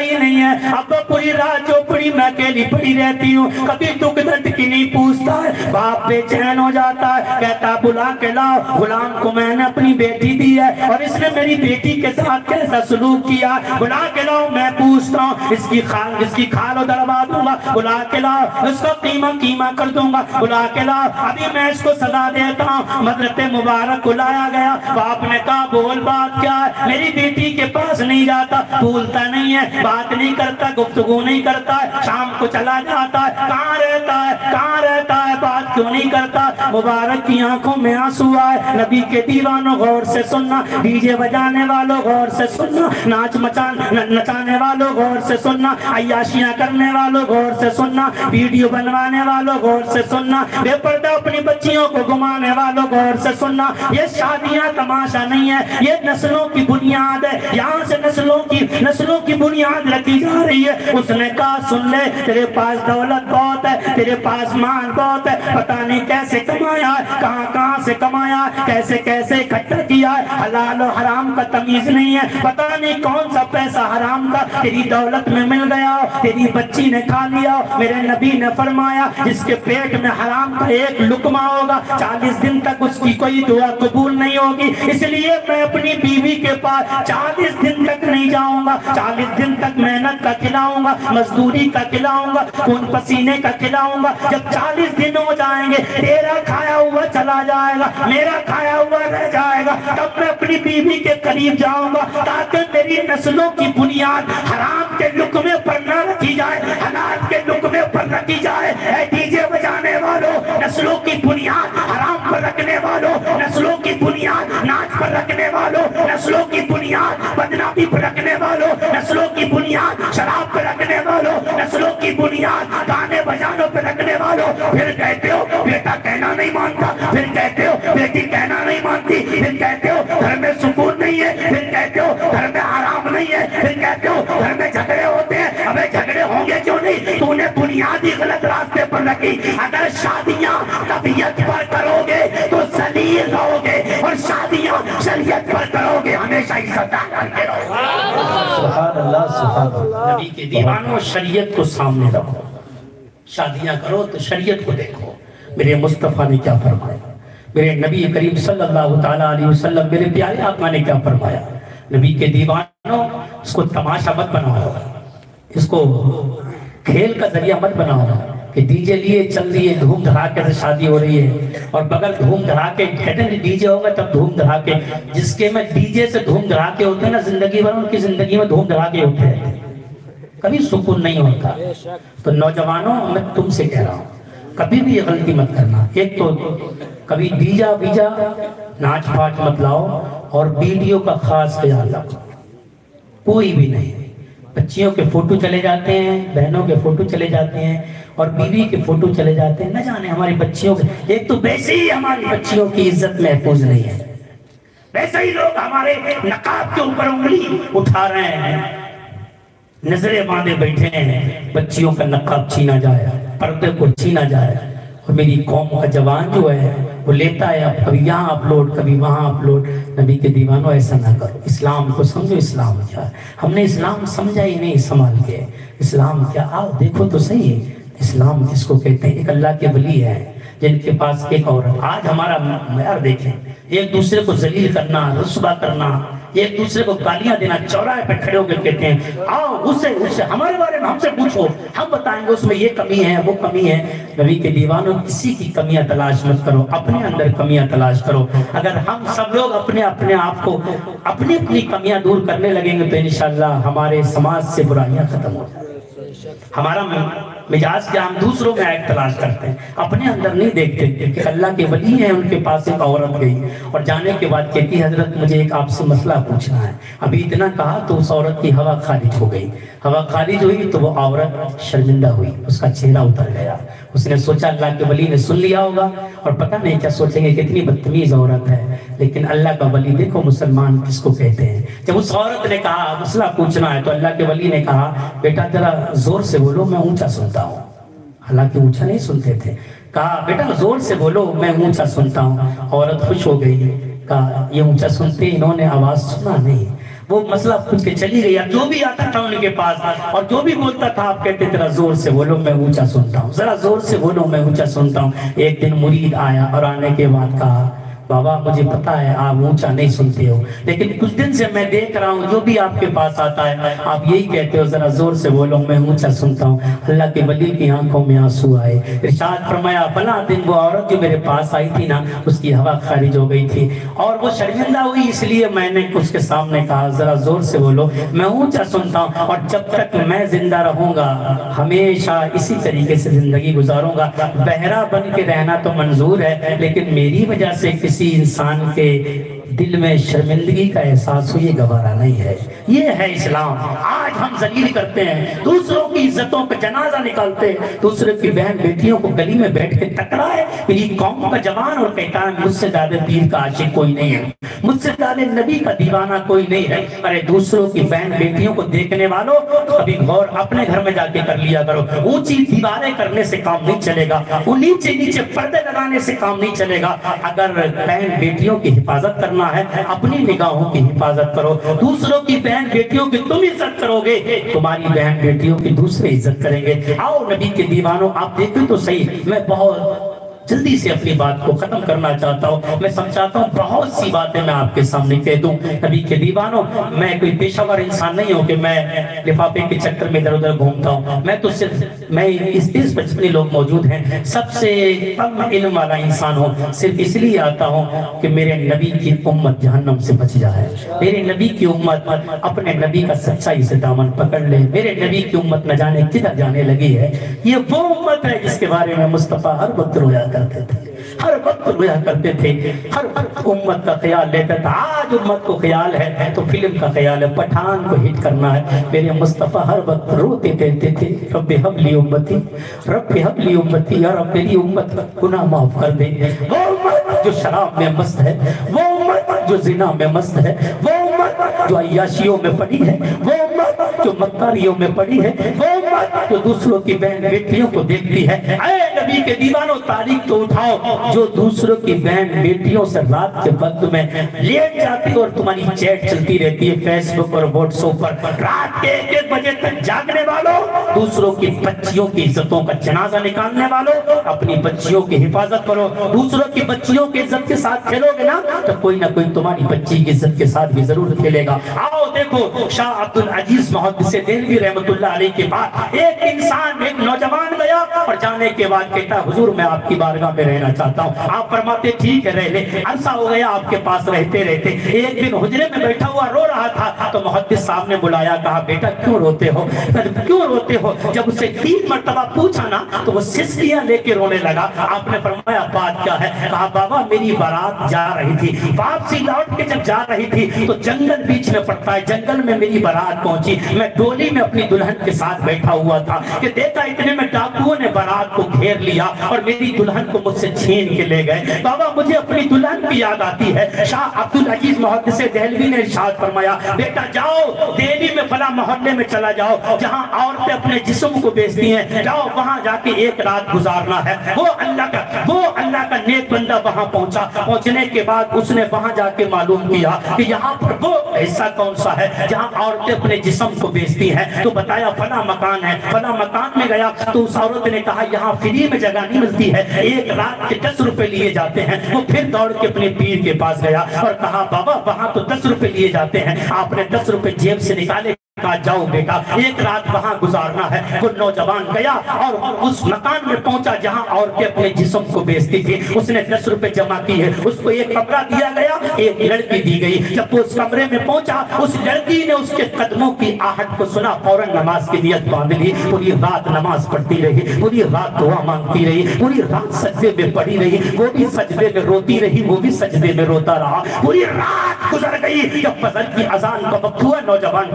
ही नहीं है। अब पूरी रात जो पड़ी मैं अकेली पड़ी रहती हूँ, कभी दुख दर्द की नहीं पूछता है। बाप बेचैन हो जाता है, कहता बुला के लाओ, गुलाम को मैंने अपनी बेटी दी है और इसने मेरी बेटी के साथ कैसा सलूक किया, बुला के लाओ। मैं पूछता हूँ, इसकी खाल इसकी खाल दड़वा दूंगा, बुला के लाओ। इसको कीमा कीमा कर दूंगा, बुला के लाओ। अभी मैं इसको सजा देता हूँ। मदरते मुबारक को लाया गया। बाप ने कहा बोल बात क्या है। मेरी बेटी के पास नहीं जाता, भूलता नहीं है, बात नहीं करता, गुफ्तगू नहीं करता है, शाम को चला जाता है। कहाँ रहता है, कहाँ रहता है, बात क्यों नहीं करता। मुबारक की आंखों में आंसू आए। नबी के दीवानों गौर से सुनना, डीजे बजाने वालों गौर से सुनना, नाच मचान नचाने वालों गौर से सुनना, अय्याशियां करने वालों गौर से सुनना, वीडियो बनवाने वालों गौर से सुनना, बेपर्दा अपनी बच्चियों को घुमाने वालों गौर से सुनना। ये शादियां तमाशा नहीं है, ये नस्लों की बुनियाद है। यहाँ से नस्लों की नस्लों की बुनियाद रखी जा रही है। उसने कहा सुन ले, तेरे पास दौलत बहुत है, तेरे पास माल बहुत है, पता नहीं कैसे कमाया है, कहाँ कहाँ से कमाया है, कैसे कैसे इकट्ठा किया है। हलाल और हराम का तमीज नहीं है, पता नहीं कौन सा पैसा हराम का तेरी दौलत में मिल गया, तेरी बच्ची ने खा लिया। मेरे नबी ने फरमाया जिसके पेट में हराम का एक लुकमा होगा, चालीस दिन तक उसकी कोई दुआ कबूल नहीं होगी। इसलिए मैं अपनी बीवी के पास चालीस दिन तक नहीं जाऊंगा। चालीस दिन तक मेहनत का खिलाऊंगा, मजदूरी का खिलाऊंगा, खून पसीने का खिलाऊंगा। जब चालीस दिन हो जाएंगे, तेरा खाया हुआ चला जाएगा, मेरा खाया हुआ रह जाएगा, तब मैं अपनी बीवी के करीब जाऊंगा, ताकि मेरी नस्लों की बुनियाद हराम के लुकमे पर न रखी जाए, हलाल के लुकमे पर रखी जाए। ऐ डीजे बजाने वालों, नस्लों की बुनियाद हराम पर रखने वालों, नस्लों की बुनियाद नाच पर रखने वालों, नस्लों की बुनियाद बदनामी पर रखने वालों, नस्लों की बुनियाद शराब पर रखने वालों, नस्लों की बुनियाद गाने बजानों पर रखने वालों। फिर कहते हो बेटा कहना नहीं मानता, फिर कहते हो बेटी कहना नहीं मानती, फिर कहते हो घर में सुकून नहीं है, फिर कहते हो घर में आराम नहीं है, फिर कहते हो घर में झगड़े होते हैं। अबे झगड़े होंगे क्यों नहीं, तूने बुनियादी गलत रास्ते पर रखी। अगर शादियां तबीयत पर करोगे तो जलील रहोगे, और शादियां शरीयत पर करोगे हमेशा इज्जत करके रहोगे। सुभान अल्लाह, सुभान अल्लाह। नबी के दीवानों, शरीयत को सामने रखो। शादियां करो तो शरीयत को देखो, मेरे मुस्तफा ने क्या फरमाया, मेरे नबी करीम सल्लल्लाहु ताला अलैहि वसल्लम, मेरे प्यारे आका ने क्या फरमाया। नबी के दीवानों, इसको तमाशा मत बनाओ, इसको खेल का जरिया मत बनाओ कि डीजे लिए चल लिए, धूम धड़ाके से शादी हो रही है। और बगैर धूम धड़ाके, कहते हैं डीजे होगा तब धूम धड़ाके, जिसके में डीजे से धूम धड़ाके होते हैं ना, जिंदगी भर उनकी जिंदगी में धूम धड़ाके होते हैं, कभी सुकून नहीं होता। तो नौजवानों, मैं तुमसे कह रहा हूँ, कभी भी ये गलती मत करना। एक तो कभी डीजा बीजा नाच पाच मत लाओ, और वीडियो का खास ख्याल रखो, कोई भी नहीं। बच्चियों के फोटो चले जाते हैं, बहनों के फोटो चले जाते हैं, और बीवी के फोटो चले जाते हैं। न जाने हमारी बच्चियों के, एक तो वैसे ही हमारी बच्चियों की इज्जत महफूज नहीं है, वैसे ही लोग हमारे नकाब के ऊपर उंगली उठा रहे हैं, नजरें बांधे बैठे हैं, बच्चियों का नकाब छीना जाए, पर्दे को छीना जाए। और मेरी कौम का जवान जो है वो लेता है, अब कभी यहाँ अपलोड कभी वहाँ अपलोड। नबी के दीवानों, ऐसा ना करो। इस्लाम को समझो, इस्लाम क्या है। हमने इस्लाम समझा ही नहीं संभाल के। इस्लाम क्या, आओ देखो तो सही है इस्लाम किसको कहते हैं। एक अल्लाह के वली है जिनके पास एक औरत, आज हमारा यार देखें, एक दूसरे को जलील करना, रुस्वा करना, एक दूसरे को गालियां देना, चौराहे पे खड़े होकर कहते हैं आओ उससे उससे हमारे बारे में हमसे पूछो, हम बताएंगे उसमें ये कमी है वो कमी है। नबी के दीवानों, किसी की कमियां तलाश मत करो, अपने अंदर कमियां तलाश करो। अगर हम सब लोग अपने अपने आप को अपनी अपनी कमियां दूर करने लगेंगे तो इंशाअल्लाह हमारे समाज से बुराइयां खत्म हो जाएंगी। हमारा मिजाज क्या, हम दूसरों में आयत तलाश करते हैं, अपने अंदर नहीं देखते। कि अल्लाह के वली हैं, उनके पास एक औरत गई और जाने के बाद कहती हजरत मुझे एक आपसे मसला पूछना है। अभी इतना कहा तो उस औरत की हवा खारिज हो गई। हवा खारिज हुई तो वो औरत शर्मिंदा हुई, उसका चेहरा उतर गया। उसने सोचा अल्लाह के वली ने सुन लिया होगा और पता नहीं क्या सोचेंगे, कितनी बदतमीज औरत है। लेकिन अल्लाह का वली देखो मुसलमान किसको कहते हैं। जब उस औरत ने कहा मसला पूछना है तो अल्लाह के वली ने कहा बेटा जरा जोर से बोलो, मैं ऊंचा सुनता हूँ। हालांकि ऊंचा नहीं सुनते थे। कहा बेटा जोर से बोलो, मैं ऊंचा सुनता हूँ। औरत खुश हो गई, कहा ये ऊंचा सुनते, इन्होंने आवाज सुना नहीं। وہ مسئلہ پوچھ کے چلی گئی. جو بھی آتا تھا ان کے پاس اور جو بھی بولتا تھا آپ کہتے ذرا زور سے بولو میں اونچا سنتا ہوں, ذرا زور سے بولو میں اونچا سنتا ہوں. ایک دن مرید آیا اور آنے کے بعد کہا بابا مجھے پتا ہے آپ اونچا نہیں سنتے ہو, لیکن کچھ دن سے میں دیکھ رہا ہوں جو بھی آپ کے پاس آتا ہے آپ یہی کہتے ہو ذرا زور سے بولو میں اونچا سنتا ہوں. اللہ کے ولی کی آنکھوں میں آنسو آئے. ارشاد فرمایا فلاں دن وہ عورت جو میرے پاس آئی تھی نا اس کی ہوا خارج ہو گئی تھی اور وہ شرمندہ ہوئی, اس لیے میں نے اس کے سامنے کہا ذرا زور سے بولو میں اونچا سنتا ہوں, اور جب تک میں زندہ رہوں گا ہمیشہ اسی طریقے سے زندگی گزاروں گا. بہرا بن کے رہنا تو منظور ہے, لیکن میری وجہ سے کسی انسان کے دل میں شرمندگی کا احساس ہو یہ گوارا نہیں ہے. یہ ہے اسلام. آج ہم ذلیل کرتے ہیں, دوسروں کی عزتوں پہ جنازہ نکالتے ہیں, دوسرے کی بہن بیٹیوں کو گلی میں بیٹھ کے ٹکرائے میری قوم کا جوان اور کہتا ہے مجھ سے زیادہ پیر کا عاشق کوئی نہیں ہے, مجھ سے زیادہ نبی کا دیوانہ کوئی نہیں ہے. ارے دوسروں کی بہن بیٹیوں کو دیکھنے والوں کبھی غور اپنے گھر میں جا کے کر لیا کرو. اونچی دیواریں کرنے سے کام نہیں چلے گا, وہ نیچے نیچے پردے لگانے سے کام نہیں چلے گا. اگر بہن بیٹیوں کی حفاظت کرنا ہے اپنی نگاہوں کی حفاظت کرو. دوسروں کی بہن بیٹیوں کی تم عزت کرو گے, تمہاری بہن بیٹیوں کی دوسرے عزت کریں گے. آؤ نبی کے دیوانوں آپ دیکھیں تو صحیح, میں بہت جلدی سے اپنی بات کو ختم کرنا چاہتا ہوں. میں سمجھاتا ہوں بہت سی باتیں میں آپ کے سامنے کہہ دوں. نبی کے دیوانوں میں کوئی پیشہ ور انسان نہیں ہوں کہ میں لفافے کے چکر میں ادھر ادھر گھومتا ہوں. میں تو صرف میں اس دیش پر جتنے لوگ موجود ہیں سب سے کم علم والا انسان ہوں. صرف اس لیے آتا ہوں کہ میرے نبی کی امت جہنم سے بچ جائے, میرے نبی کی امت اپنے نبی کا سچائی سے دامن پکڑ لے. میرے نبی کی امت نہ جانے کدھر جانے لگی ہے. یہ وہ امت ہے جس کے بارے میں مصطفیٰ ہر وقت رویا کرتے تھے, ہر وقت رویا کرتے تھے, ہر وقت امت کا خیال لیتا تھا. آج امت کو خیال ہے تو فلم کا خیال ہے, پٹھان کو ہٹ کرنا ہے. میرے مصطفیٰ ہر وقت روتے کہتے تھے رب حب لی امتی, رب حب لی امتی, یا رب میری امت کا گناہ معاف کر دے. وہ امت جو شراب میں مست ہے, وہ امت جو زنا میں مست ہے, وہ امت جو عیاشیوں میں پڑی ہے, وہ امت جو مکاریوں میں پڑی ہے, وہ امت جو دوسروں کی بہن بیٹیوں کو دیکھتی ہے. اے نبی کے دیوانوں تاریخ تو اٹھاؤ جو دوسروں کی بہن بیٹیوں سے رات کے وقت میں لیٹ جاتی اور تمہاری چیٹ چلتی رہتی ہے فیس بک اور واٹس ایپ پر. رات کے ایک ایک بجے تک جاگنے والوں, دوسروں کی بچیوں کی عزتوں کا جنازہ نکالنے والوں, اپنی بچیوں کی حفاظت کرو. دوسروں کی بچیوں کی عزت کے ساتھ کھیلو گے نا تو کوئی نہ کوئی تمہاری بچی کی عزت کے ساتھ بھی ضرور کھیلے گا. آؤ دیکھو شاہ عبد العزیز محدث دہلوی رحمت اللہ علیہ کے بعد ایک انسان ایک نوجوان گیا اور جانے کے بعد کہتا حضور میں آپ کی بارگاہ میں رہنا چاہتا ہوں. آپ فرماتے ٹھیک ہے رہ لے. عرصہ ہو گیا آپ کے پاس رہتے رہتے. ایک دن حجرے میں بیٹھا ہوا رو رہا تھا تو محدث صاحب نے بلایا, کہا بیٹا کیوں روتے ہو, کیوں روتے ہو. جب اسے تین مرتبہ پوچھا نا تو وہ سسکیاں لے کے رونے لگا. آپ نے فرمایا بات کیا ہے, کہا بابا میری بارات جا رہی تھی, واپسی لوٹ کے جب جا رہی تھی تو جنگل بیچ میں پڑتا ہے, جنگل میں میری بارات پہنچی. میں ڈولی میں اپنی دلہن کے ساتھ بیٹھا ہوا تھا کہ دیکھا اتنے میں ڈاکوؤں نے بارات کو گھیر لیا اور میری دلہن کو مجھ سے چھین کے لے گئے. بابا مجھے اپنی دلہن کی یاد آتی ہے. شاہ عبد العزیز محدث دہلوی نے ارشاد فرمایا بیٹا جاؤ دہلی میں فلاں محلے میں چلا جاؤ جہاں عورتیں اپنے جسم کو بیچتی ہیں, جاؤ وہاں جا کے ایک رات گزارنا ہے. وہ اللہ کا وہ اللہ کا نیک بندہ وہاں پہنچا. پہنچنے کے بعد اس نے وہاں جا کے معلوم کیا کہ یہاں پر وہ ایسا کون سا ہے جہاں عورتیں اپنے جسم کو بیچتی ہیں. تو بتایا فلاں مکان ہے. فلاں مکان میں گیا تو اس عورت نے کہا یہاں فری میں جگہ نہیں ملتی ہے, ایک رات کے دس روپے لیے جاتے ہیں. وہ پھر دوڑ کے اپنے پیر کے پاس گیا اور کہا بابا وہاں تو دس روپے لیے جاتے ہیں. آپ نے دس روپے جیب سے نکالے, کہا جاؤ بیٹا ایک رات وہاں گزارنا ہے. وہ نوجوان گیا اور اس مکان میں پہنچا جہاں عورتیں اپنے جسم کو بیچتی تھی. اس نے دس روپے جمع کی ہے, اس کو ایک کمرہ دیا گیا, ایک لڑکی دی گئی. جب وہ اس کمرے میں پہنچا اس لڑکی نے اس کے قدموں کی آہٹ کو سنا, فوراً نماز کی نیت باندھ لی. پوری رات نماز پڑھتی رہی, پوری رات دعا مانگتی رہی, پوری رات سجدے میں پڑی رہی. وہ بھی سجدے میں روتی رہی, وہ بھی سجدے میں روتا رہا. پوری رات گزر گئی. جب فجر کی اذان کا وقت ہوا نوجوان کمرے سے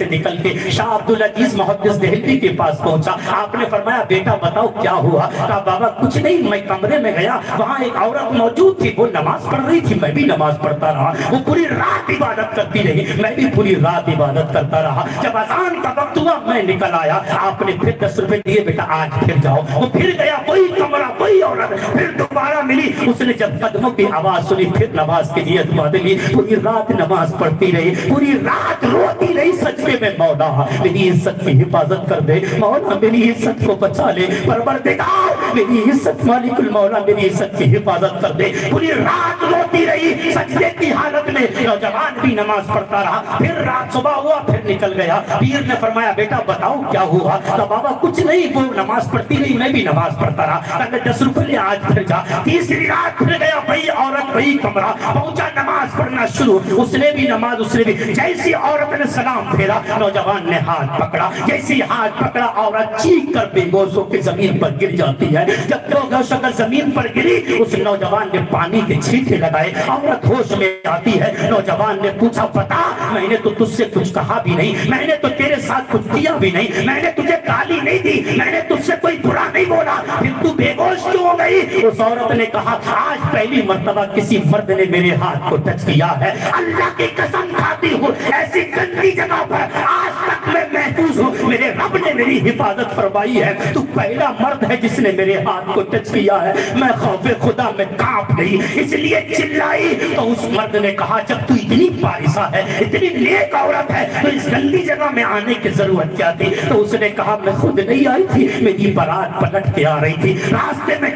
نکل کے شاہ عبدالعزیز محدث دہلوی کے پاس پہنچا. آپ نے فرمایا بیٹا بتاؤ کیا ہوا؟ کہا بابا کچھ نہیں, میں کمرے میں گیا, وہاں ایک عورت موجود تھی, وہ نماز پڑھ رہی تھی, میں بھی نماز پڑھتا رہا, وہ پوری رات عبادت کرتی رہی, میں بھی پوری رات عبادت کرتا رہا. جب اذان کا وقت ہوا میں نکل آیا, آپ نے پھر دس روپے دیے, بیٹا آج پھر جاؤ. وہ پھر گیا, وہی کمرہ, وہی عورت, پھر دوبارہ ملی. اس نے جب قدموں کی آواز سنی پھر نماز کے لیے دعا دی, پوری رات نماز پڑھتی رہی, پوری رات روتی رہی سجدے میں. مولا میری عزت کی حفاظت کر دے, مولا میری عزت کو بچا لے, پروردگار میری عزت, مالک المولا میری عزت کی حفاظت کر دے. پوری رات روتی رہی سجدے کی حالت میں. نوجوان بھی نماز پڑھتا رہا. پھر رات صبح ہوا, پھر نکل گیا. پیر نے فرمایا بیٹا بتاؤ کیا ہوا؟ تو بابا کچھ نہیں, وہ نماز پڑھتی رہی, میں بھی نماز پڑھتا رہا. کہ دس روپے لے آج پھر جا. تیسری رات پھر گیا, وہی عورت وہی کمرہ, پہنچا نماز پڑھنا شروع, اس نے بھی نماز, اس نے بھی. جیسی عورت نے سلام پھیرا, نوجوان نے ہاتھ پکڑا, جیسی ہاتھ پکڑا عورت چیخ کر بے ہوش ہو کے زمین پر گر جاتی ہے. جب بے ہوش ہو کر زمین پر گری, اس نوجوان نے پانی کے چھینٹے لگائے, عورت ہوش میں آتی ہے. نوجوان نے پوچھا بتا, میں نے تو تجھ سے کچھ کہا بھی نہیں, میں نے تو تیرے ساتھ کچھ کیا بھی نہیں, میں نے تجھے گالی نہیں دی, میں نے تجھ سے کوئی برا نہیں بولا, پھر تو بے ہوش کیوں ہو گئی؟ اس عورت نے کہا آج پہلی مرتبہ کسی مرد نے میرے ہاتھ کو ٹچ کیا ہے, اللہ کی قسم کھاتی ہوں ایسی گندی جگہ پر آج تک میں محفوظ ہوں, میرے رب نے میری حفاظت فرمائی ہے. تو پہلا مرد ہے جس نے میرے ہاتھ کو ٹچ کیا ہے. میں خوف خدا میں کانپ گئی, اس لیے چلائی. تو اس مرد نے کہا جب تو اتنی پارسا ہے, اتنی نیک عورت ہے, تو اس گندی جگہ میں آنے کی ضرورت کیا تھی؟ تو اس نے کہا میں خود نہیں آئی تھی, میری بارات پلٹ کے آ رہی تھی, راستے میں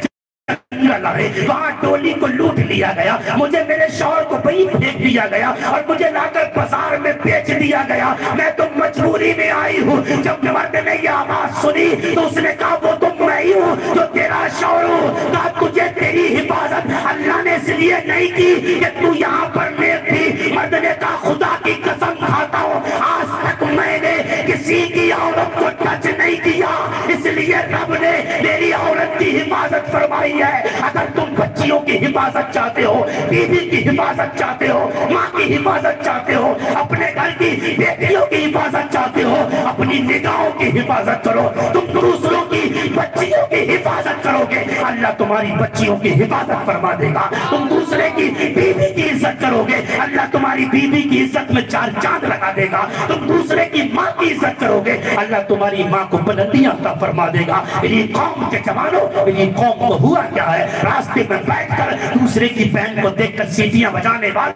لڑے, وہاں ٹولی کو لوٹ لیا گیا, مجھے میرے شوہر کو وہیں پھینک دیا گیا اور مجھے لا کر بازار میں بیچ دیا گیا. میں تو مجبوری میں آئی ہوں. جب مرد نے یہ آواز سنی تو اس نے کہا وہ تو میں ہی ہوں جو تیرا شوہر ہوں. کہا تجھے تیری حفاظت اللہ نے اس لیے نہیں کی کہ تو یہاں پر نیک تھی. مرد نے کہا خدا کی قسم کھاتا ہوں آج تک میں نے کسی کی عورت کو ٹچ نہیں کیا, اس لیے رب نے میری عورت کی حفاظت فرمائی ہے. اگر تم بچیوں کی حفاظت چاہتے ہو, بیوی کی حفاظت چاہتے ہو, ماں کی حفاظت چاہتے ہو, اپنے گھر کی بیٹیوں کی حفاظت چاہتے ہو, اپنی نگاہوں کی حفاظت کرو. تم دوسروں کی بچیوں کی حفاظت کرو گے, اللہ تمہاری بچیوں کی حفاظت فرما دے گا. تم دوسرے کی بیوی کی عزت کرو گے, اللہ تمہاری بیوی کی عزت میں چار چاند لگا دے گا. تم دوسرے کی ماں کی عزت کرو گے, اللہ تمہاری ماں کو بلندیاں عطا فرما دے گا. میری قوم کے جوانوں, میری قوم کو ہوا کیا ہے, راستے میں بیٹھ کر دوسرے کی بہن کو دیکھ کر سیٹیاں بجانے والوں,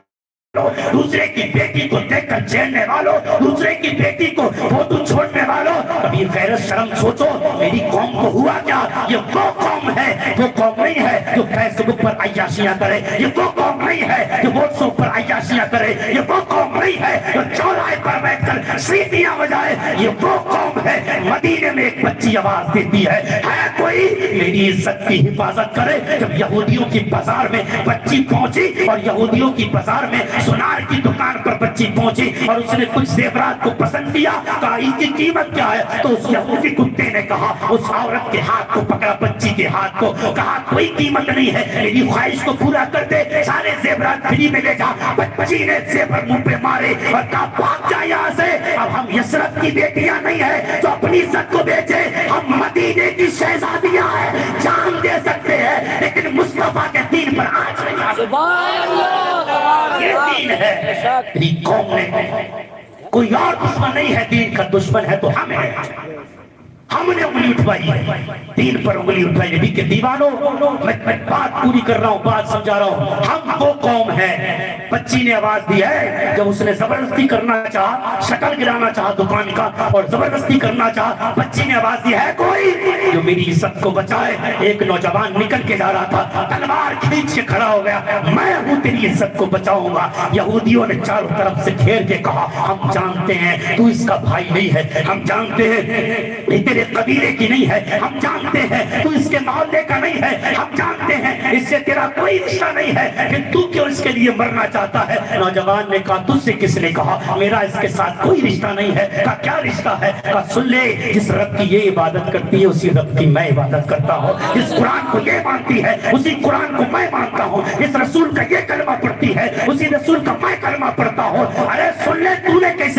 دوسرے کی بیٹی کو دیکھ کر چھیڑنے والوں, دوسرے کی بیٹی کو فوٹو چھوڑنے والوں, کبھی غیرت شرم سوچو. میری قوم کو ہوا کیا؟ یہ وہ قوم ہے, وہ قوم نہیں ہے جو فیس بک پر عیاشیاں کرے, یہ وہ قوم نہیں ہے جو واٹس ایپ پر عیاشیاں کرے, یہ وہ قوم نہیں ہے جو چوراہے پر بیٹھ کر سیٹیاں بجائے, یہ وہ قوم ہے. مدینے میں ایک بچی آواز دیتی ہے, ہے کوئی میری عزت کی حفاظت کرے. جب یہودیوں کی بازار میں بچی پہنچی اور یہودیوں کی بازار میں سونار کی دکان پر بچی پہنچی اور اس نے کچھ زیورات کو پسند کیا, کہا اس کی قیمت کیا ہے؟ تو اس یہودی کتے نے کہا, اس عورت کے ہاتھ کو پکڑا, بچی کے ہاتھ کو, کہا کوئی قیمت نہیں ہے, میری خواہش کو پورا کر دے, سارے زیورات فری میں لے جا. بچی نے زیور منہ پہ مارے اور کہا بھاگ جا یہاں سے. اب ہم یسرف کی بیٹیاں نہیں ہیں جو اپنی عزت کو بیچے, ہم مدینے کی شہزادیاں ہیں, جان دے سکتے ہیں لیکن مصطفیٰ کے دین پر آج نہیں آ سکتے. یہ دین ہے. میری قوم نے, کوئی اور دشمن نہیں ہے, دین کا دشمن ہے تو ہم ہیں. ہم نے انگلی اٹھوائی ہے, دین پر انگلی اٹھوائی. نبی کے دیوانوں, میں بات پوری کر رہا ہوں, بات سمجھا رہا ہوں. ہم وہ قوم ہے. بچی نے آواز دی ہے, جب اس نے زبردستی کرنا چاہا, شکل گرانا چاہا دکان کا اور زبردستی کرنا چاہا, بچی نے آواز دی ہے کوئی جو میری عزت کو بچائے. ایک نوجوان نکل کے جا رہا تھا, تلوار کھینچ کے کھڑا ہو گیا, میں ہوں تیری عزت کو بچاؤں گا. یہودیوں نے چاروں طرف سے گھیر کے کہا ہم جانتے ہیں تو اس کا بھائی نہیں ہے, ہم جانتے ہیں تیرے قبیلے کی نہیں ہے, ہم جانتے ہیں تو اس کے محلے کا نہیں ہے, ہم جانتے ہیں اس سے تیرا کوئی رشتہ نہیں ہے, پھر تو کیوں اس کے لیے مرنا چاہتا ہے؟ نوجوان نے کہا تجھ سے کس نے کہا میرا اس کے ساتھ کوئی رشتہ نہیں ہے؟ کہا کیا رشتہ ہے؟ کہا سن لے, جس رب کی یہ عبادت کرتی ہے اسی رب کی میں عبادت کرتا ہوں, جس قرآن کو یہ مانتی ہے اسی قرآن کو میں مانتا ہوں, اس رسول کا یہ کلمہ پڑھتی ہے اسی رسول کا میں کلمہ پڑھتا ہوں. ارے سن لے, تو نے کیسے کہا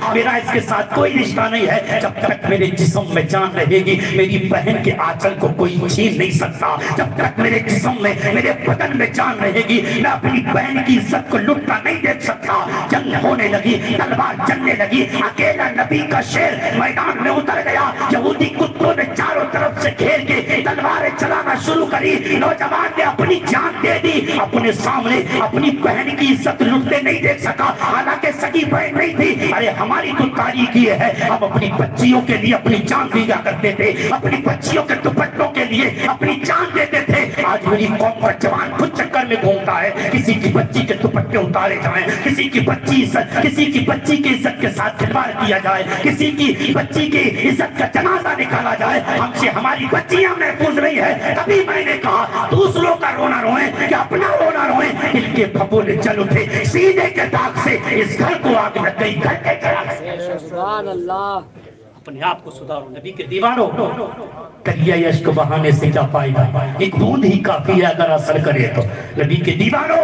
میرا اس کے ساتھ کوئی رشتہ نہیں ہے، جب تک میرے جسم میں جان رہے گی میری بہن کے آنچل کو کوئی چھین نہیں سکتا، جب تک میرے جسم میں میرے بدن میں جان رہے گی میں اپنی بہن کی عزت کو لٹتا نہیں دیکھ سکتا۔ جنگ ہونے لگی، تلوار چلنے لگی، اکیلا نبی کا شیر میدان میں اتر گیا، یہودی کتوں نے چاروں طرف سے گھیر کے تلواریں چلانا شروع کری، نوجوان نے اپنی جان دے دی، اپنے سامنے اپنی بہن کی عزت لٹتے نہیں دیکھ سکا، حالانکہ سگی بہن نہیں تھی۔ ارے ہماری تو تاریخ یہ ہے، ہم اپنی بچیوں کے لیے اپنی جان دیا کرتے تھے، اپنی بچیوں کے دوپٹوں کے لیے اپنی جان دیتے تھے۔ آج میری قوم کا جوان خود چکر میں گھومتا ہے، کسی کی بچی کے دوپٹے اتارے جائیں، کسی کی بچی عزت کسی کی بچی کی عزت کے ساتھ کھلواڑ کیا جائے، کسی کی بچی کی عزت کا جنازہ نکالا جائے، ہم سے ہماری بچیاں محفوظ نہیں ہے۔ تبھی میں نے کہا دوسروں کا رونا روئیں کہ اپنا رونا روئیں۔ دل کے پھپھولے چل اٹھے، سینے کے داغ سے اس گھر کو آگ لگ گئی، گھر کے چراغ سے۔ سبحان اللہ۔ اپنے آپ کو سدھارو نبی کے دیوانوں، دریا اشک بہانے سے کیا فائدہ، ایک بوند ہی کافی ہے اگر اثر کرے تو۔ نبی کے دیوانوں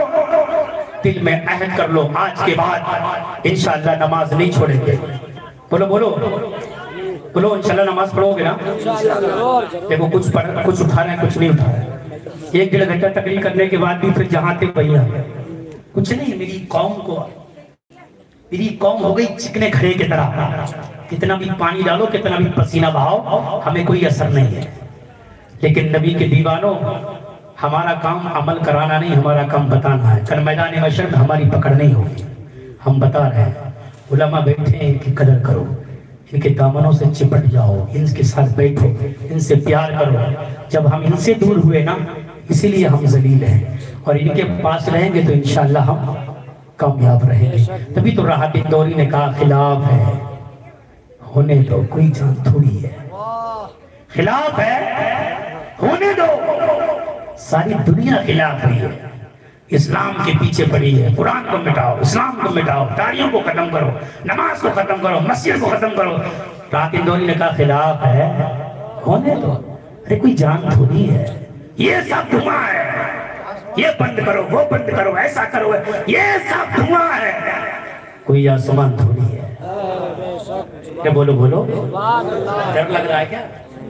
دل میں عہد کر لو، آج کے بعد انشاءاللہ نماز نہیں چھوڑیں گے۔ بولو بولو بولو انشاءاللہ نماز پڑھو گے نا؟ دیکھو کچھ پڑھ کچھ اٹھا رہے ہیں کچھ نہیں اٹھا رہے، ایک ڈیڑھ گھنٹہ تقریر کرنے کے بعد بھی پھر جہاں تھے وہی آ گئے۔ کچھ نہیں، میری قوم کو میری قوم ہو گئی چکنے کھڑے کی طرح، کتنا بھی پانی ڈالو کتنا بھی پسینہ بہاؤ ہمیں کوئی اثر نہیں ہے۔ لیکن نبی کے دیوانوں ہمارا کام عمل کرانا نہیں، ہمارا کام بتانا ہے۔ کل میدان محشر میں ہماری پکڑ نہیں ہوگی، ہم بتا رہے ہیں۔ علماء بیٹھے ہیں، ان کی قدر کرو، ان کے دامنوں سے چپٹ جاؤ، ان کے ساتھ بیٹھو، ان سے پیار کرو۔ جب ہم ان سے دور ہوئے نا اسی لیے ہم ذلیل ہیں، اور ان کے پاس رہیں گے تو انشاءاللہ ہم کامیاب رہیں گے۔ تبھی تو راحت اندوری نے کہا خلاف ہے ہونے دو، کوئی جان تھوڑی ہے، خلاف ہے ہونے دو، ساری دنیا خلاف رہی ہے، اسلام کے پیچھے پڑی ہے۔ قرآن کو مٹاؤ، اسلام کو مٹاؤ، داڑیوں کو ختم کرو، نماز کو ختم کرو، مسجد کو ختم کرو۔ راحت اندوری نے کہا خلاف ہے ہونے دو، ارے کوئی جان تھوڑی ہے، یہ سب دھواں ہے، یہ بند کرو وہ بند کرو ایسا کرو، یہ سب دھواں ہے، کوئی آسمان تھوڑی ہے۔ کیا بولو بولو ڈر لگ رہا ہے کیا؟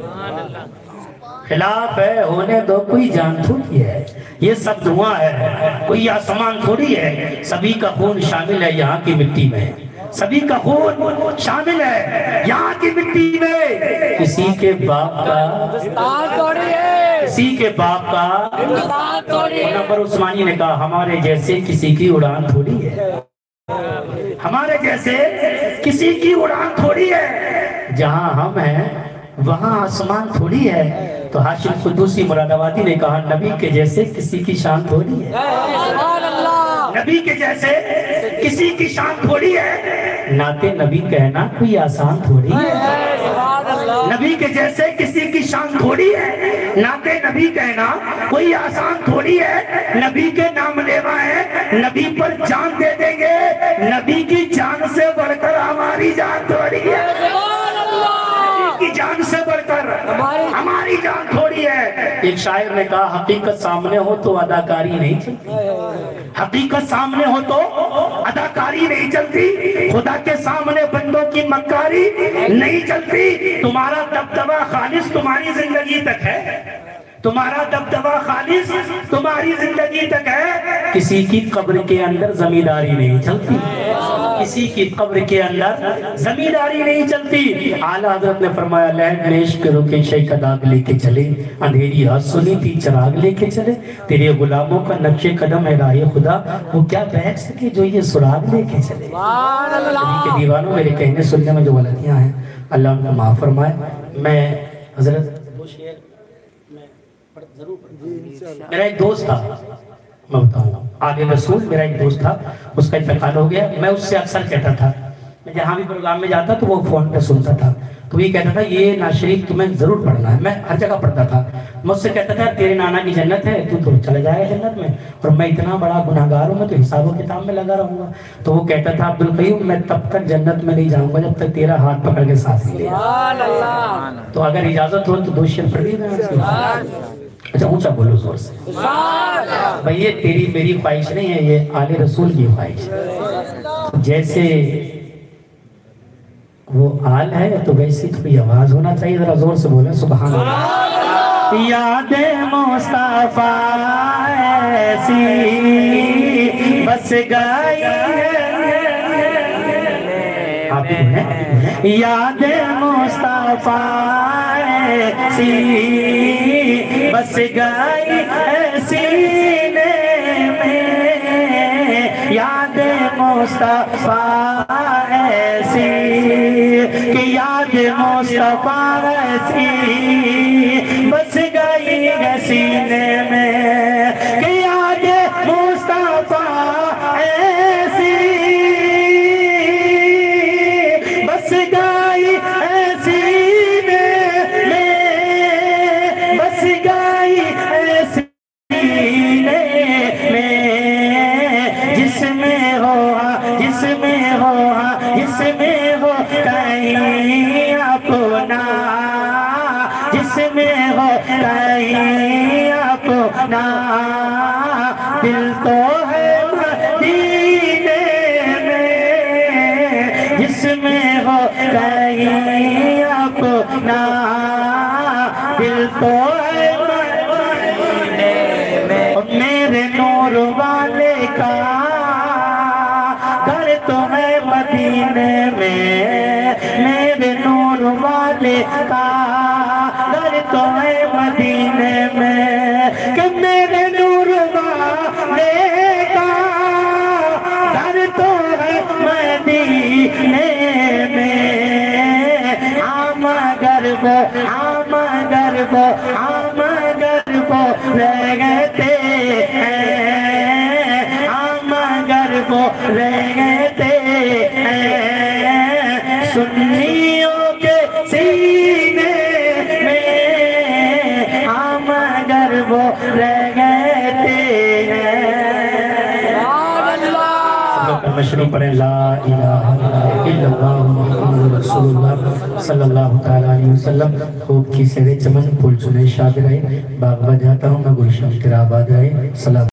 خلاف ہے ہونے دو، کوئی جان تھوڑی ہے، یہ سب دھواں ہے، کوئی آسمان تھوڑی ہے۔ سبھی کا خون شامل ہے یہاں کی مٹی میں، سبھی کا خون شامل ہے یہاں کی مٹی میں۔ کسی کے باپ کا کسی کے باپ کا نمبر عثمانی نے کہا ہمارے جیسے کسی کی اڑان تھوڑی ہے، ہمارے جیسے کسی کی اڑان تھوڑی ہے، جہاں ہم ہیں وہاں آسمان تھوڑی ہے۔ تو ہاشم قدوسی مراد آبادی نے کہا نبی کے جیسے کسی کی شان تھوڑی ہے، نبی کے جیسے کسی کی شان تھوڑی ہے، نعت نبی کہنا کوئی آسان تھوڑی ہے، نبی کے جیسے کسی کی شان تھوڑی ہے، نعت نبی کہنا کوئی آسان تھوڑی ہے۔ نبی کے نام لیوا ہے، نبی پر جان دے دیں گے، نبی کی جان سے بڑھ کر ہماری جان تھوڑی ہے، کی جان سے بڑھ کر ہماری جان تھوڑی ہے۔ ایک شاعر نے کہا حقیقت سامنے ہو تو اداکاری نہیں چلتی، حقیقت سامنے ہو تو اداکاری نہیں چلتی، خدا کے سامنے بندوں کی مکاری نہیں چلتی۔ تمہارا دبدبہ خالص تمہاری زندگی تک ہے، تمہارا دبدبہ خالص تمہاری زندگی تک ہے، کسی کی قبر کے اندر زمینداری نہیں چلتی، کسی کی قبر کے اندر زمینداری نہیں چلتی۔ اعلیٰ حضرت نے فرمایا لہن نیش کے رکے شیخ کا داغ لے کے چلے، اندھیری ہاتھ سنی تھی چراغ لے کے چلے، تیرے غلاموں کا نقش قدم ہے راہ خدا، وہ کیا بہک سکے جو یہ سراغ لے کے چلے۔ نبی کے دیوانوں میرے کہنے سننے میں جو غلطیاں ہیں اللہ ان کو معاف فرمائے۔ میں حضرت میرا ایک دوست تھا، میں بتاؤں گا، آل رسول میرا ایک دوست تھا، اس کا انتقال ہو گیا۔ میں اس سے اکثر کہتا تھا، میں جہاں بھی پروگرام میں جاتا تو وہ فون پہ سنتا تھا، تو یہ کہتا تھا یہ نعت شریف تمہیں ضرور پڑھنا ہے۔ میں ہر جگہ پڑھتا تھا، مجھ سے کہتا تھا تیرے نانا کی جنت ہے تو تو چلے جائے گا جنت میں، اور میں اتنا بڑا گناہگار ہوں میں تو حساب و کتاب میں لگا رہوں گا۔ تو وہ کہتا تھا عبدالقیوم میں تب تک جنت میں نہیں جاؤں گا جب تک تیرا ہاتھ پکڑ کے ساتھ لے۔ تو اگر اجازت ہو تو دو شعر پڑھ دینا۔ اچھا اونچا بولو زور سے بھئی، یہ تیری میری خواہش نہیں ہے، یہ آل رسول کی خواہش ہے۔ جیسے وہ آل ہے تو ویسی تھوڑی آواز ہونا چاہیے، ذرا زور سے بولیں سبحان اللہ۔ یاد مصطفیٰ ایسی بس گئی آپ بھی بولیں، یاد مصطفیٰ ایسی بس گئی سینے میں، یاد مصطفیٰ ایسی کہ یاد مصطفیٰ ایسی بس گئی سینے میں، کہ یاد مصطفیٰ ایسی بس گئی سینے میں، بس گئی سینے میں، جس میں ہو جس میں ہو جس میں ہو کہیں اپنا، جس میں ہو کہیں اپنا، دل تو ہے مدینے میں، جس میں ہو کہیں اپنا، دل تو ہے مدینے میں۔ میرے نور والے کا گھر تو ہے مدینے میں، میرے نور والے کا گھر تو ہے مدینے میں، کہ میرے نور والے کا گھر تو ہے مدینے میں، ہم اگر وہ ہم اگر وہ ہم اگر وہ رہتے ہیں، ہم اگر وہ رہتے ہیں سنیوں کے سینے میں، ہم اگر وہ رہتے ہیں۔ مشروع پڑھیں لا الہ الا اللہ محمد رسول اللہ صلی اللہ تعالیٰ علیہ وسلم۔ خوب کی سیر چمن پھول چنے شاد رہے، باغ بجاتا ہوں میں گلشن تیرا آباد رہے۔